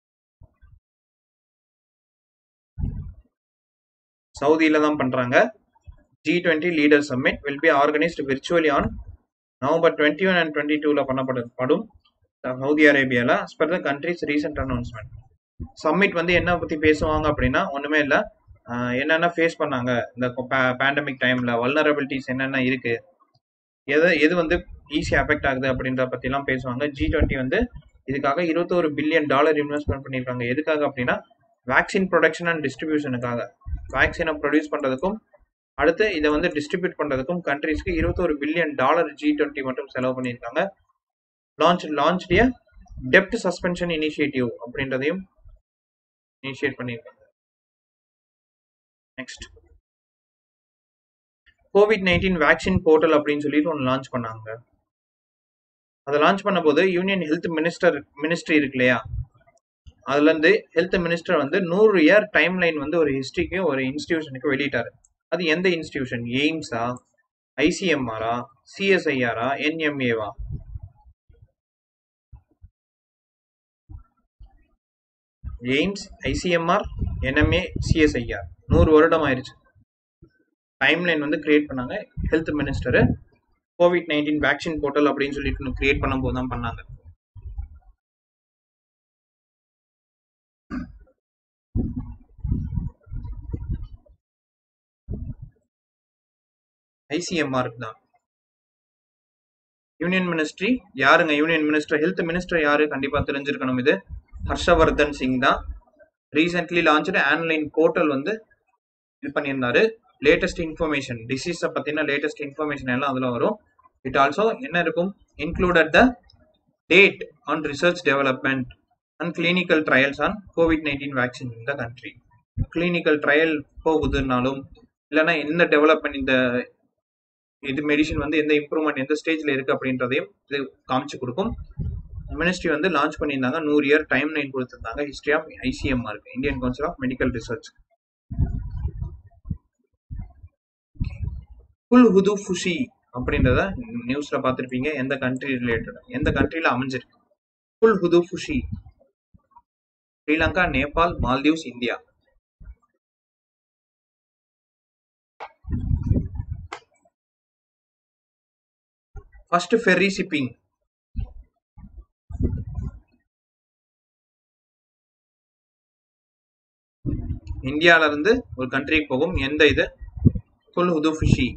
S1: சவுதியில தான் பண்றாங்க. G twenty leader summit will be organized virtually on November twenty-one and twenty-two ல பண்ணப்படும் சவுதி அரேபியால as per the country's recent announcement. Summit வந்து என்ன பத்தி பேசுவாங்க அப்படின்னா ஒண்ணுமே இல்லை, என்னென்ன ஃபேஸ் பண்ணாங்க இந்த பேண்டமிக் டைம்ல, வல்னரபிலிட்டிஸ் என்னென்ன இருக்கு, எது எது வந்து ஈஸியாக அஃபெக்ட் ஆகுது அப்படின்ற பத்தி எல்லாம் பேசுவாங்க. ஜி டுவெண்ட்டி வந்து இதுக்காக இருபத்தோரு பில்லியன் டாலர் இன்வெஸ்ட்மெண்ட் பண்ணியிருக்காங்க. எதுக்காக அப்படின்னா வேக்சின் ப்ரொடக்ஷன் அண்ட் டிஸ்ட்ரிபியூஷனுக்காக. வேக்சினை ப்ரொடியூஸ் பண்றதுக்கும் அடுத்து இதை வந்து டிஸ்ட்ரிபியூட் பண்றதுக்கும் கண்ட்ரீஸ்க்கு இருபத்தோரு பில்லியன் டாலர் ஜி டுவெண்ட்டி மட்டும் செலவு பண்ணியிருக்காங்க. லான்ச் லான்ச் டெப்ட் சஸ்பென்ஷன் இனிஷியேட்டிவ் அப்படின்றதையும் இனிஷியேட் பண்ணியிருக்காங்க. Next, COVID nineteen vaccine portal அப்படின்னு சொல்லிட்டு ஒன்று லான்ச் பண்ணாங்க. அதை லான்ச் பண்ண போது யூனியன் ஹெல்த் மினிஸ்டர் மினிஸ்ட்ரி இருக்கு இல்லையா, அதுல இருந்து ஹெல்த் மினிஸ்டர் வந்து நூறு இயர் டைம் லைன் வந்து ஒரு ஹிஸ்டரிக்கு ஒரு இன்ஸ்டிடியூஷனுக்கு வெளியிட்டாரு. அது எந்த இன்ஸ்டிடியூஷன்? எய்ம்ஸா, ஐசிஎம்ஆரா, சிஎஸ்ஐஆரா, என்எம்ஏவா? AIIMS, ICMR, NMA, CSIR. நூறு வருடம் ஆயிடுச்சு. டைம் லைன் வந்து கிரியேட் பண்ணாங்க health minister. COVID nineteen vaccine portal அப்படின்னு சொல்லிட்டு கிரியேட் பண்ணும் போது தான் பண்ணாங்க. ஐசிஎம்ஆர் தான். யூனியன் மினிஸ்ட்ரி யாருங்க? யூனியன் மினிஸ்டர் ஹெல்த் மினிஸ்டர் யாரு? கண்டிப்பா தெரிஞ்சிருக்கணும். இது ஹர்ஷவர்தன் சிங் தான். ரீசென்ட்லி லான்ச்டு ஆன்லைன் போர்ட்டல் வந்து இது பண்ணியிருந்தாரு. லேட்டஸ்ட் இன்ஃபர்மேஷன், டிசீஸை பத்தின லேட்டஸ்ட் இன்ஃபர்மேஷன் எல்லாம் அதுல வரும். இட் ஆல்சோ என்ன இருக்கும்? Included the date on research development and clinical trials on COVID nineteen vaccine in the country. Clinical trial போகுதுன்னாலும் இல்லைன்னா எந்த டெவலப்மெண்ட், இந்த இது மெடிசின் வந்து எந்த இம்ப்ரூவ்மெண்ட் எந்த ஸ்டேஜ்ல இருக்கு அப்படின்றதையும் இது காமிச்சு கொடுக்கும். மினிஸ்ட்ரி வந்து லான்ச் பண்ணியிருந்தாங்க. நூறு இயர் டைம் லைன் கொடுத்திருந்தாங்க. History of ICMR, Indian council of medical research. Kulhudhuffushi அப்படின்றத நியூஸ்ல பார்த்திருப்பீங்க. எந்த கண்ட்ரி ரிலேட்டட், எந்த கண்ட்ரில அமைஞ்சிருக்கு? Kulhudhuffushi. Sri Lanka, Nepal, Maldives, India. First ferry shipping இந்தியால இருந்து ஒரு கண்ட்ரிக்கு போகும் எந்த இது Kulhudhuffushi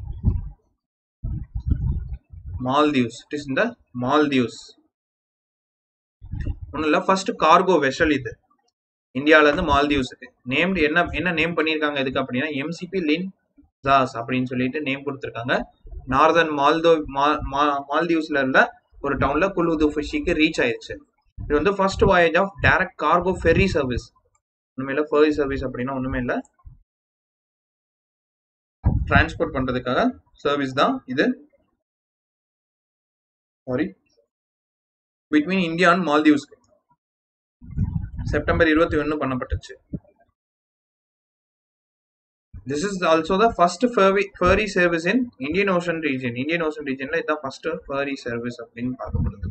S1: Maldives. It is இந்த மால்தீவ்ஸ். ஒன்றும் இல்லை, ஃபர்ஸ்ட் கார்கோ வெஷல் இது இந்தியால இருந்து மால்தீவ்ஸுக்கு. நேம்டு என்ன என்ன நேம் பண்ணியிருக்காங்க இதுக்கு அப்படின்னா எம்சிபி லின் ஜாஸ் அப்படின்னு சொல்லிட்டு நேம் கொடுத்துருக்காங்க. நார்தர்ன் மால்தோ மால்தீவ்ஸ்ல இருந்த ஒரு டவுன்ல குல் ஹுதுஃபிஷிக்கு ரீச் ஆயிடுச்சு. இது வந்து first voyage of direct cargo ferry service. ஒண்ணுமே இல்லை, ஃபெரி சர்வீஸ் அப்படின்னா ஒண்ணுமே இல்லை, டிரான்ஸ்போர்ட் பண்றதுக்காக சர்வீஸ் தான் இது. Sorry, between India and Maldives September இருபத்தி ஒன்று பண்ணப்பட்டுச்சு. This is also the first ferry, ferry service in Indian Ocean region. Indian Ocean region la idha first ferry service அப்படினு பார்க்கப்படுது.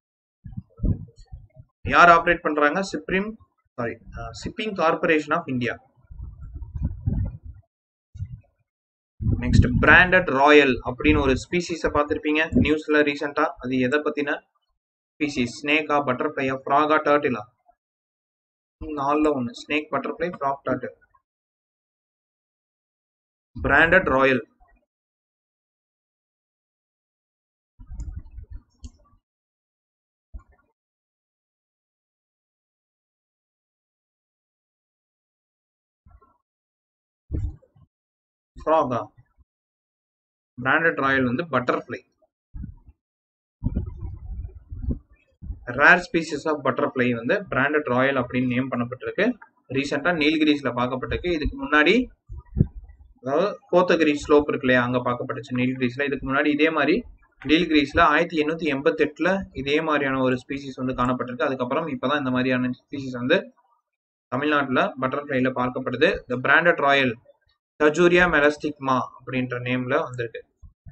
S1: யார் ஆபரேட் பண்றாங்க? Supreme sorry shipping corporation of India. Next branded royal அப்படின்னு ஒரு ஸ்பீசிஸை பார்த்துருப்பீங்க நியூஸ்ல ரீசெண்டா. அது எதை பத்தின ஸ்பீசிஸ்? ஸ்னேக்கா, பட்டர்ஃப்ளையா, ஃப்ராகா, டர்ட்டிலா? நாலுல ஒன்று. Snake, butterfly, frog, turtle. Branded royal. ஃப்ராகா. பிராண்டட் ராயல் வந்து butterfly. Rare species of butterfly வந்து பிராண்டட் ராயல் அப்படின்னு நேம் பண்ணப்பட்டிருக்கு. ரீசெண்டா நீல்கிரிஸ்ல பார்க்கப்பட்டிருக்கு. இதுக்கு முன்னாடி அதாவது கோத்தகிரி ஸ்லோப் இருக்கு இல்லையா, அங்க பார்க்கப்பட்டுச்சு நீல்கிரிஸ்ல. இதுக்கு முன்னாடி இதே மாதிரி நீல்கிரிஸ்ல ஆயிரத்தி எண்ணூத்தி எண்பத்தி எட்டுல இதே மாதிரியான ஒரு ஸ்பீசிஸ் வந்து காணப்பட்டிருக்கு. அதுக்கப்புறம் இப்பதான் இந்த மாதிரியான ஸ்பீசிஸ் வந்து தமிழ்நாட்டுல பட்டர்ஃப்ளைல பார்க்கப்படுது. த பிராண்டட் ராயல் டஜூரியா மெலஸ்டிக்மா அப்படின்ற நேம்ல வந்திருக்கு.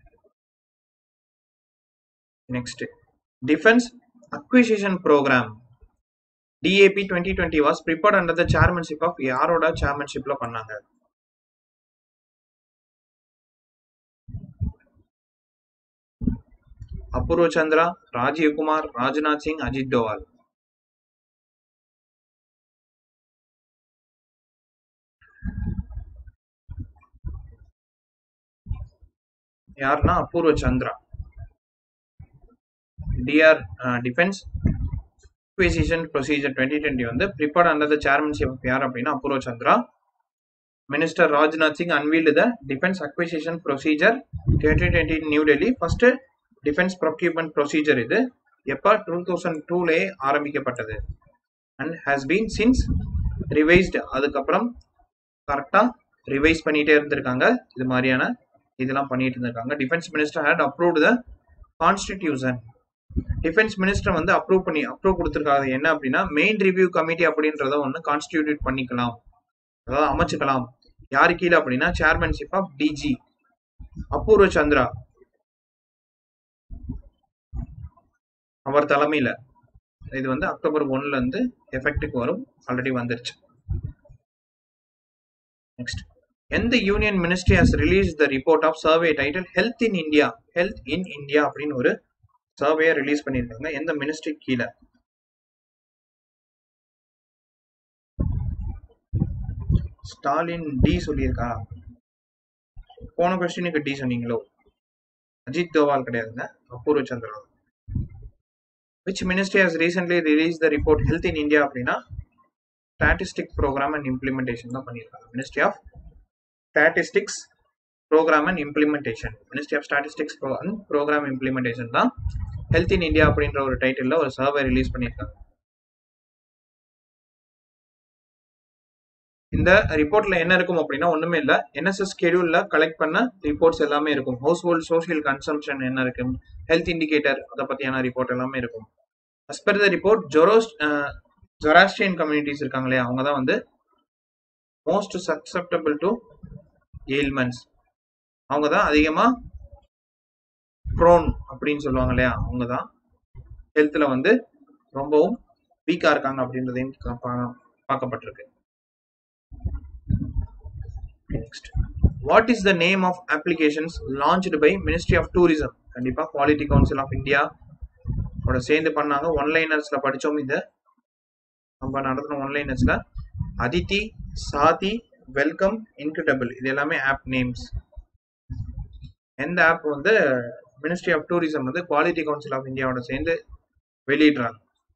S1: Next defence acquisition programme D A P twenty twenty was prepared under the chairmanship of யாரோட chairmanshipல பண்ணாங்க? அபூர்வ சந்திரா, ராஜீவ் குமார், ராஜ்நாத் சிங், அஜித் டோவால். யாருன்னா Apoorva Chandra. DR defence acquisition procedure twenty twenty வந்து prepared under the chairmanship of யார் அப்படின்னா Apoorva Chandra. Minister Rajnath Singh unveiled the defense acquisition procedure twenty twenty in New Delhi. First defence procurement procedure இது எப்ப two thousand டூலே ஆரம்பிக்கப்பட்டது. And has been since revised. அதுக்கப்புறம் கரெக்டா revise பண்ணிட்டே இருந்திருக்காங்க. இது மாதிரியான இதெல்லாம் பண்ணிட்டு இருந்திருக்காங்க. Defence minister had approved the constitution. Defence minister வந்து அப்ரூவ் பண்ணி அப்ரூவ் கொடுத்திருக்காங்க. என்ன அப்படின்னா மெயின் ரிவ்யூ கமிட்டி அப்படின்றத ஒன்று கான்ஸ்டிடியூட் பண்ணிக்கலாம், அதாவது அமைச்சுக்கலாம். யாரு கீழே அப்படின்னா சேர்மன்ஷிப் ஆஃப் டிஜி அபூர்வ சந்திரா அவர் தலைமையில. இது வந்து அக்டோபர் ஒன்ல இருந்து எஃபெக்டுக்கு வரும். ஆல்ரெடி வந்துருச்சு. நெக்ஸ்ட் எந்த union ministry has release the report of survey title health in India. Health in India அப்படின்னு ஒரு சர்வேயை ரிலீஸ் பண்ணியிருக்காங்க. எந்த மினிஸ்ட்ரி கீழே? ஸ்டாலின் டி சொல்லியிருக்கா? போன கொஸ்டினுக்கு டி சொன்னீங்களோ? அஜித் தோவால் கிடையாதுங்க, Apoorva Chandra. Which ministry has recently released the report Health in India அப்படின்னா ஸ்டாட்டிஸ்டிக் ப்ரோக்ராம் அண்ட் இம்ப்ளிமெண்டேஷன் தான் பண்ணியிருக்காங்க. Ministry of statistics programme and implementation. Ministry of statistics and programme implementation தான் ஹெல்த் இன் இந்தியா அப்படின்ற ஒரு டைட்டில் ஒரு survey release பண்ணியிருக்காங்க. இந்த ரிப்போர்ட்ல என்ன இருக்கும் அப்படின்னா ஒண்ணுமே இல்லை. என்எஸ்எஸ் ஸ்கெடியூல்ல கலெக்ட் பண்ண ரிப்போர்ட்ஸ் எல்லாமே இருக்கும். ஹவுஸ் ஹோல்ட் சோசியல் கன்சம்ஷன் என்ன இருக்கு, ஹெல்த் இண்டிகேட்டர் அதை பத்தியான ரிப்போர்ட் எல்லாமே இருக்கும். அஸ் பர் த ரிப்போர்ட் ஜொரோஸ் ஜொராஸ்ட்ரியன் கம்யூனிட்டிஸ் இருக்காங்க இல்லையா, அவங்க தான் வந்து மோஸ்ட் சக்செப்டபிள் டு எயில்மெண்ட்ஸ். அவங்க தான் அதிகமா ப்ரோன் அப்படின்னு சொல்லுவாங்க இல்லையா, அவங்க தான் ஹெல்த்ல வந்து ரொம்பவும் வீக்கா இருக்காங்க அப்படின்றதையும் பார்க்கப்பட்டிருக்கு. Next, what is the name of applications launched by Ministry of Tourism? கண்டிப்பா Quality Council of India ஓட சேர்ந்து பண்ணாங்க. ஒன்லைனர்ஸ்ல படிச்சோம். இது நம்ம நடத்தின ஒன்லைனர்ஸ்ல அதித்தி சாதி, வெல்கம், இன்கிரெடிபிள் இது எல்லாமே ஆப் நேம்ஸ். எந்த ஆப் வந்து மினிஸ்ட்ரி ஆஃப் டூரிசம் வந்து குவாலிட்டி கவுன்சில் ஆஃப் இந்தியாவோட சேர்ந்து வெளியிடுறாங்க.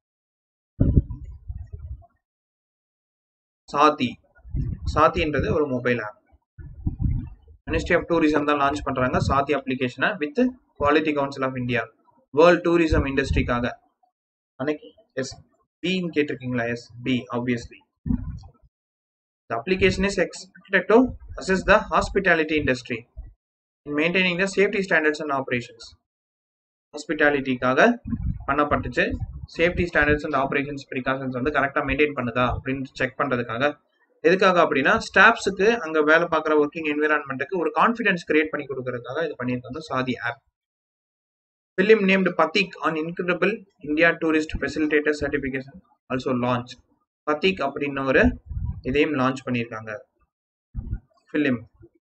S1: சாதி சாத்தின்றது ஒரு mobile app. Ministry of tourism தான் லான்ச் பண்றாங்க சாதி அப்ளிகேஷனை with quality council of India world tourism இண்டஸ்ட்ரிக்காக. அன்னைக்கு எஸ் பின்னு கேட்டிருக்கீங்களா? S B obviously. The application is expected to assist the hospitality industry in maintaining the safety standards and operations. ஹாஸ்பிட்டாலிட்டிக்காக பண்ணப்பட்டுச்சு. Safety standards and operations precautions வந்து கரெக்டாக maintain பண்ணுதா அப்படின்னு செக் பண்ணுறதுக்காக. எதுக்காக அப்படின்னா ஸ்டாஃப்ஸுக்கு அங்கே வேலை பார்க்குற ஒர்க்கிங் என்விரான்மெண்ட்டுக்கு ஒரு கான்ஃபிடன்ஸ் கிரியேட் பண்ணி கொடுக்கறதுக்காக இது பண்ணியிருக்காங்க Saathi app. Film named Pathik on incredible India tourist facilitator certification also launch. Pathik அப்படின்னு ஒரு இதையும் லான்ச் பண்ணியிருக்காங்க. Film.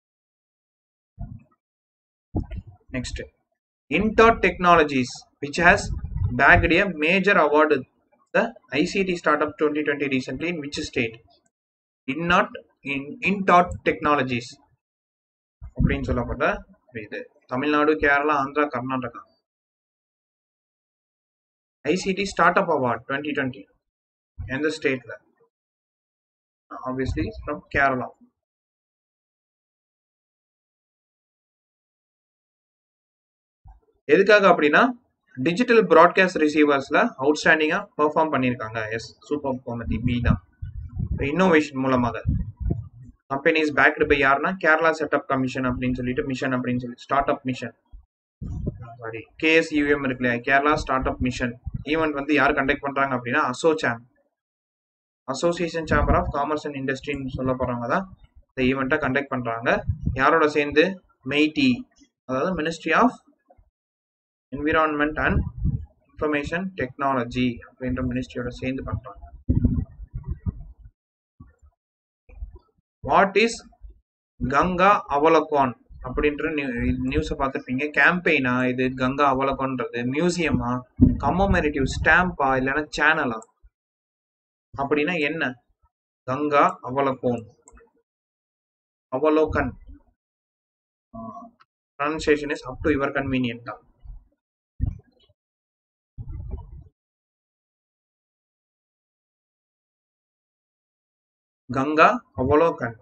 S1: Next Intot Technologies, which has bagged a major award at the I C T Startup twenty twenty recently in which state? Innot in Intot Technologies அப்படின்னு சொல்லப்பட்ட இது Tamil Nadu, Kerala, Andhra, Karnataka. I C T Startup Award twenty twenty எந்த ஸ்டேட்ல? Obviously from Kerala. எதுக்காக அப்படின்னா digital broadcast ரிசீவர்ஸ்ல அவுட்ஸ்டாண்டிங்கா perform பண்ணியிருக்காங்க. எஸ் சூப்பர் பெர்ஃபார்மன்ஸ் பி தான். இன்னோவேஷன் மூலமாக கம்பெனிஸ் பேக்டு பை யாருன்னா கேரளா செட்டப் கமிஷன் அப்படின்னு சொல்லிட்டு மிஷன் அப்படின்னு சொல்லி start up mission sorry KSUM இருக்கு இல்லையா, Kerala start up mission. Event வந்து யார் கண்டக்ட் பண்றாங்க அப்படின்னா ASSOCHAM, association chamber of commerce and இண்டஸ்ட்ரின்னு சொல்ல போறவங்க தான் இந்த ஈவெண்ட்டை கண்டக்ட் பண்றாங்க. யாரோட சேர்ந்து? மெய்டி, அதாவது ministry of environment and information technology அப்படின்ற மினிஸ்ட்ரியோட சேர்ந்து பண்றாங்க. வாட் இஸ் கங்கா அவலோகன் அப்படின்ற நியூஸை பார்த்துருப்பீங்க. கேம்பெயினா இது? கங்கா அவலோகன்றது மியூசியமா, கம்மோமரேட்டிவ் ஸ்டாம்பா, இல்லைன்னா சேனலா? அப்படின்னா என்ன? Ganga Avlokan, Avlokan pronunciation is up to your convenient தான். Ganga Avlokan.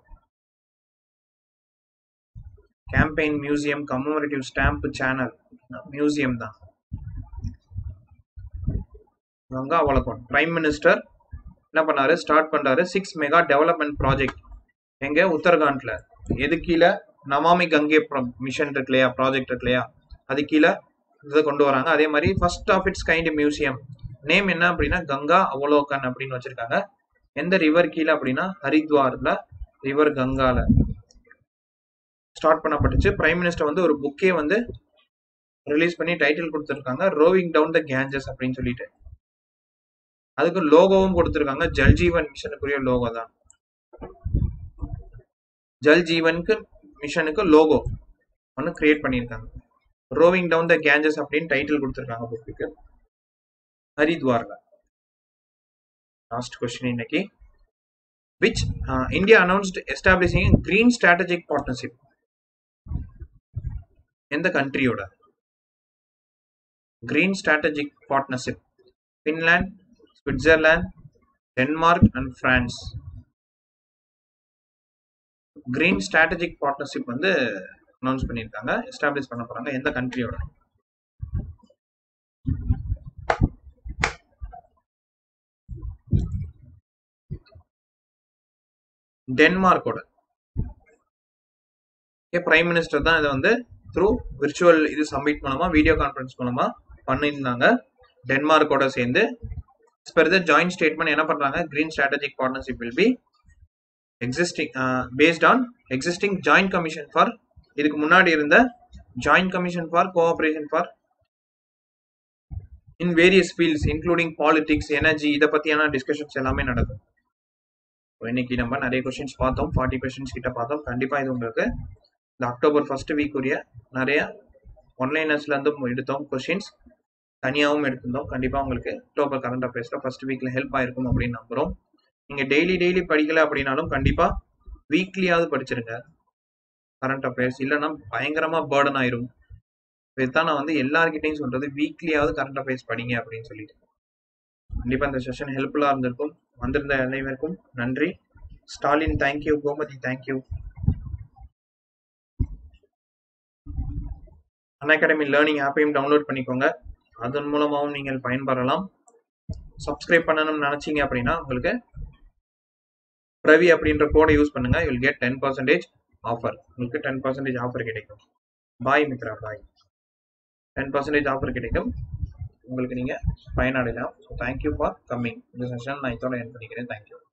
S1: Campaign, museum, commemorative stamp, channel, museum தான். கங்கா அவலோகன். பிரைம் மினிஸ்டர் என்ன பண்ணாரு? ஸ்டார்ட் பண்றாரு சிக்ஸ் மெகா டெவலப்மெண்ட் ப்ராஜெக்ட். எங்க? உத்தரகாண்ட்ல. எது கீழே? நமாமி கங்கே மிஷன் இருக்கு இல்லையா, ப்ராஜெக்ட் இருக்கு இல்லையா, அது கீழே இதை கொண்டு வராங்க. அதே மாதிரி first of its kind museum name என்ன அப்படின்னா கங்கா அவலோகன் அப்படின்னு வச்சிருக்காங்க. எந்த ரிவர் கீழே அப்படின்னா ஹரித்வார்ல ரிவர் கங்கால ஸ்டார்ட் பண்ணப்பட்டுச்சு. பிரைம் மினிஸ்டர் வந்து ஒரு புக்கே வந்து ரிலீஸ் பண்ணி டைட்டில் கொடுத்துருக்காங்க, ரோவிங் டவுன் த கேஞ்சஸ் அப்படின்னு சொல்லிட்டு. அதுக்கு லோகோவும் கொடுத்துருக்காங்க, ஜல் ஜீவன் மிஷனுக்குரிய லோகோ தான். ஜல் ஜீவனுக்கு மிஷனுக்கு லோகோ ஒன்று கிரியேட் பண்ணியிருக்காங்க. ரோவிங் டவுன் த கேஞ்சஸ் அப்படின்னு டைட்டில் கொடுத்துருக்காங்க புக்குக்கு, ஹரித்வார்ல. லாஸ்ட் கொஸ்டின் இன்னைக்கு. Which uh, India announced establishing a green strategic partnership. எந்த கண்ட்ரியோட green strategic partnership? Finland, Switzerland, Denmark and France. green strategic partnership வந்து அனௌன்ஸ் பண்ணியிருக்காங்க, எஸ்டாப்ளிஷ் பண்ண போறாங்க. எந்த கண்ட்ரியோட? டென்மார்க்கோட. பிரைம் மினிஸ்டர் தான் இதை வந்து த்ரூ விர்ச்சுவல் இது சப்மிட் மூலமா, வீடியோ கான்ஃபரன்ஸ் மூலமா பண்ணியிருந்தாங்க. டென்மார்க்கோட சேர்ந்து ஜாயிண்ட் ஸ்டேட்மெண்ட் என்ன பண்றாங்க? Green strategic partnership will be existing based on existing joint commission for, இதுக்கு முன்னாடி இருந்த joint commission for cooperation for in various fields including politics, energy, இதை பத்தியான டிஸ்கஷன்ஸ் எல்லாமே நடக்கும். இன்னைக்கு நம்ம நிறைய கொஸ்டின்ஸ் பார்த்தோம், ஃபார்ட்டி கொஸ்டின்ஸ் கிட்ட பார்த்தோம். கண்டிப்பா இது உங்களுக்கு இந்த அக்டோபர் ஃபர்ஸ்ட் வீக் உரிய நிறைய ஒன்லைனர்ஸ்ல இருந்து எடுத்தோம் கொஸ்டின்ஸ், தனியாகவும் எடுத்திருந்தோம். கண்டிப்பா உங்களுக்கு அக்டோபர் கரண்ட் அஃபேர்ஸ்ல ஃபர்ஸ்ட் வீக்ல ஹெல்ப் ஆயிருக்கும் அப்படின்னு நம்புறோம். நீங்கள் டெய்லி டெய்லி படிக்கல அப்படின்னாலும் கண்டிப்பாக வீக்லியாவது படிச்சிருங்க கரண்ட் அஃபேர்ஸ், இல்லைன்னா பயங்கரமாக பேர்டன் ஆயிரும். இதுதான் நான் வந்து எல்லார்கிட்டையும் சொல்றது, வீக்லியாவது கரண்ட் அஃபேர்ஸ் படிங்க அப்படின்னு சொல்லிட்டு. கண்டிப்பாக இந்த செஷன் ஹெல்ப்ஃபுல்லாக இருந்திருக்கும். வந்திருந்த அனைவருக்கும் நன்றி. Stalin thank you, Gomathi thank you. Unacademy learning ஆப்பையும் டவுன்லோட் பண்ணிக்கோங்க, அதன் மூலமாகவும் நீங்கள் பயன்பெறலாம். சப்ஸ்கிரைப் பண்ணணும்னு நினைச்சீங்க அப்படின்னா உங்களுக்கு பிரவி அப்படின்ற கோடை யூஸ் பண்ணுங்க, you will get ten percentage offer. உங்களுக்கு டென் பர்சன்டேஜ் ஆஃபர் கிடைக்கும். Bye Mitra, bye. Ten percentage offer கிடைக்கும், உங்களுக்கு நீங்கள் பயனடையலாம். So thank you for coming. இந்த செஷன் நான் இதோட என் பண்ணிக்கிறேன். தேங்க்யூ.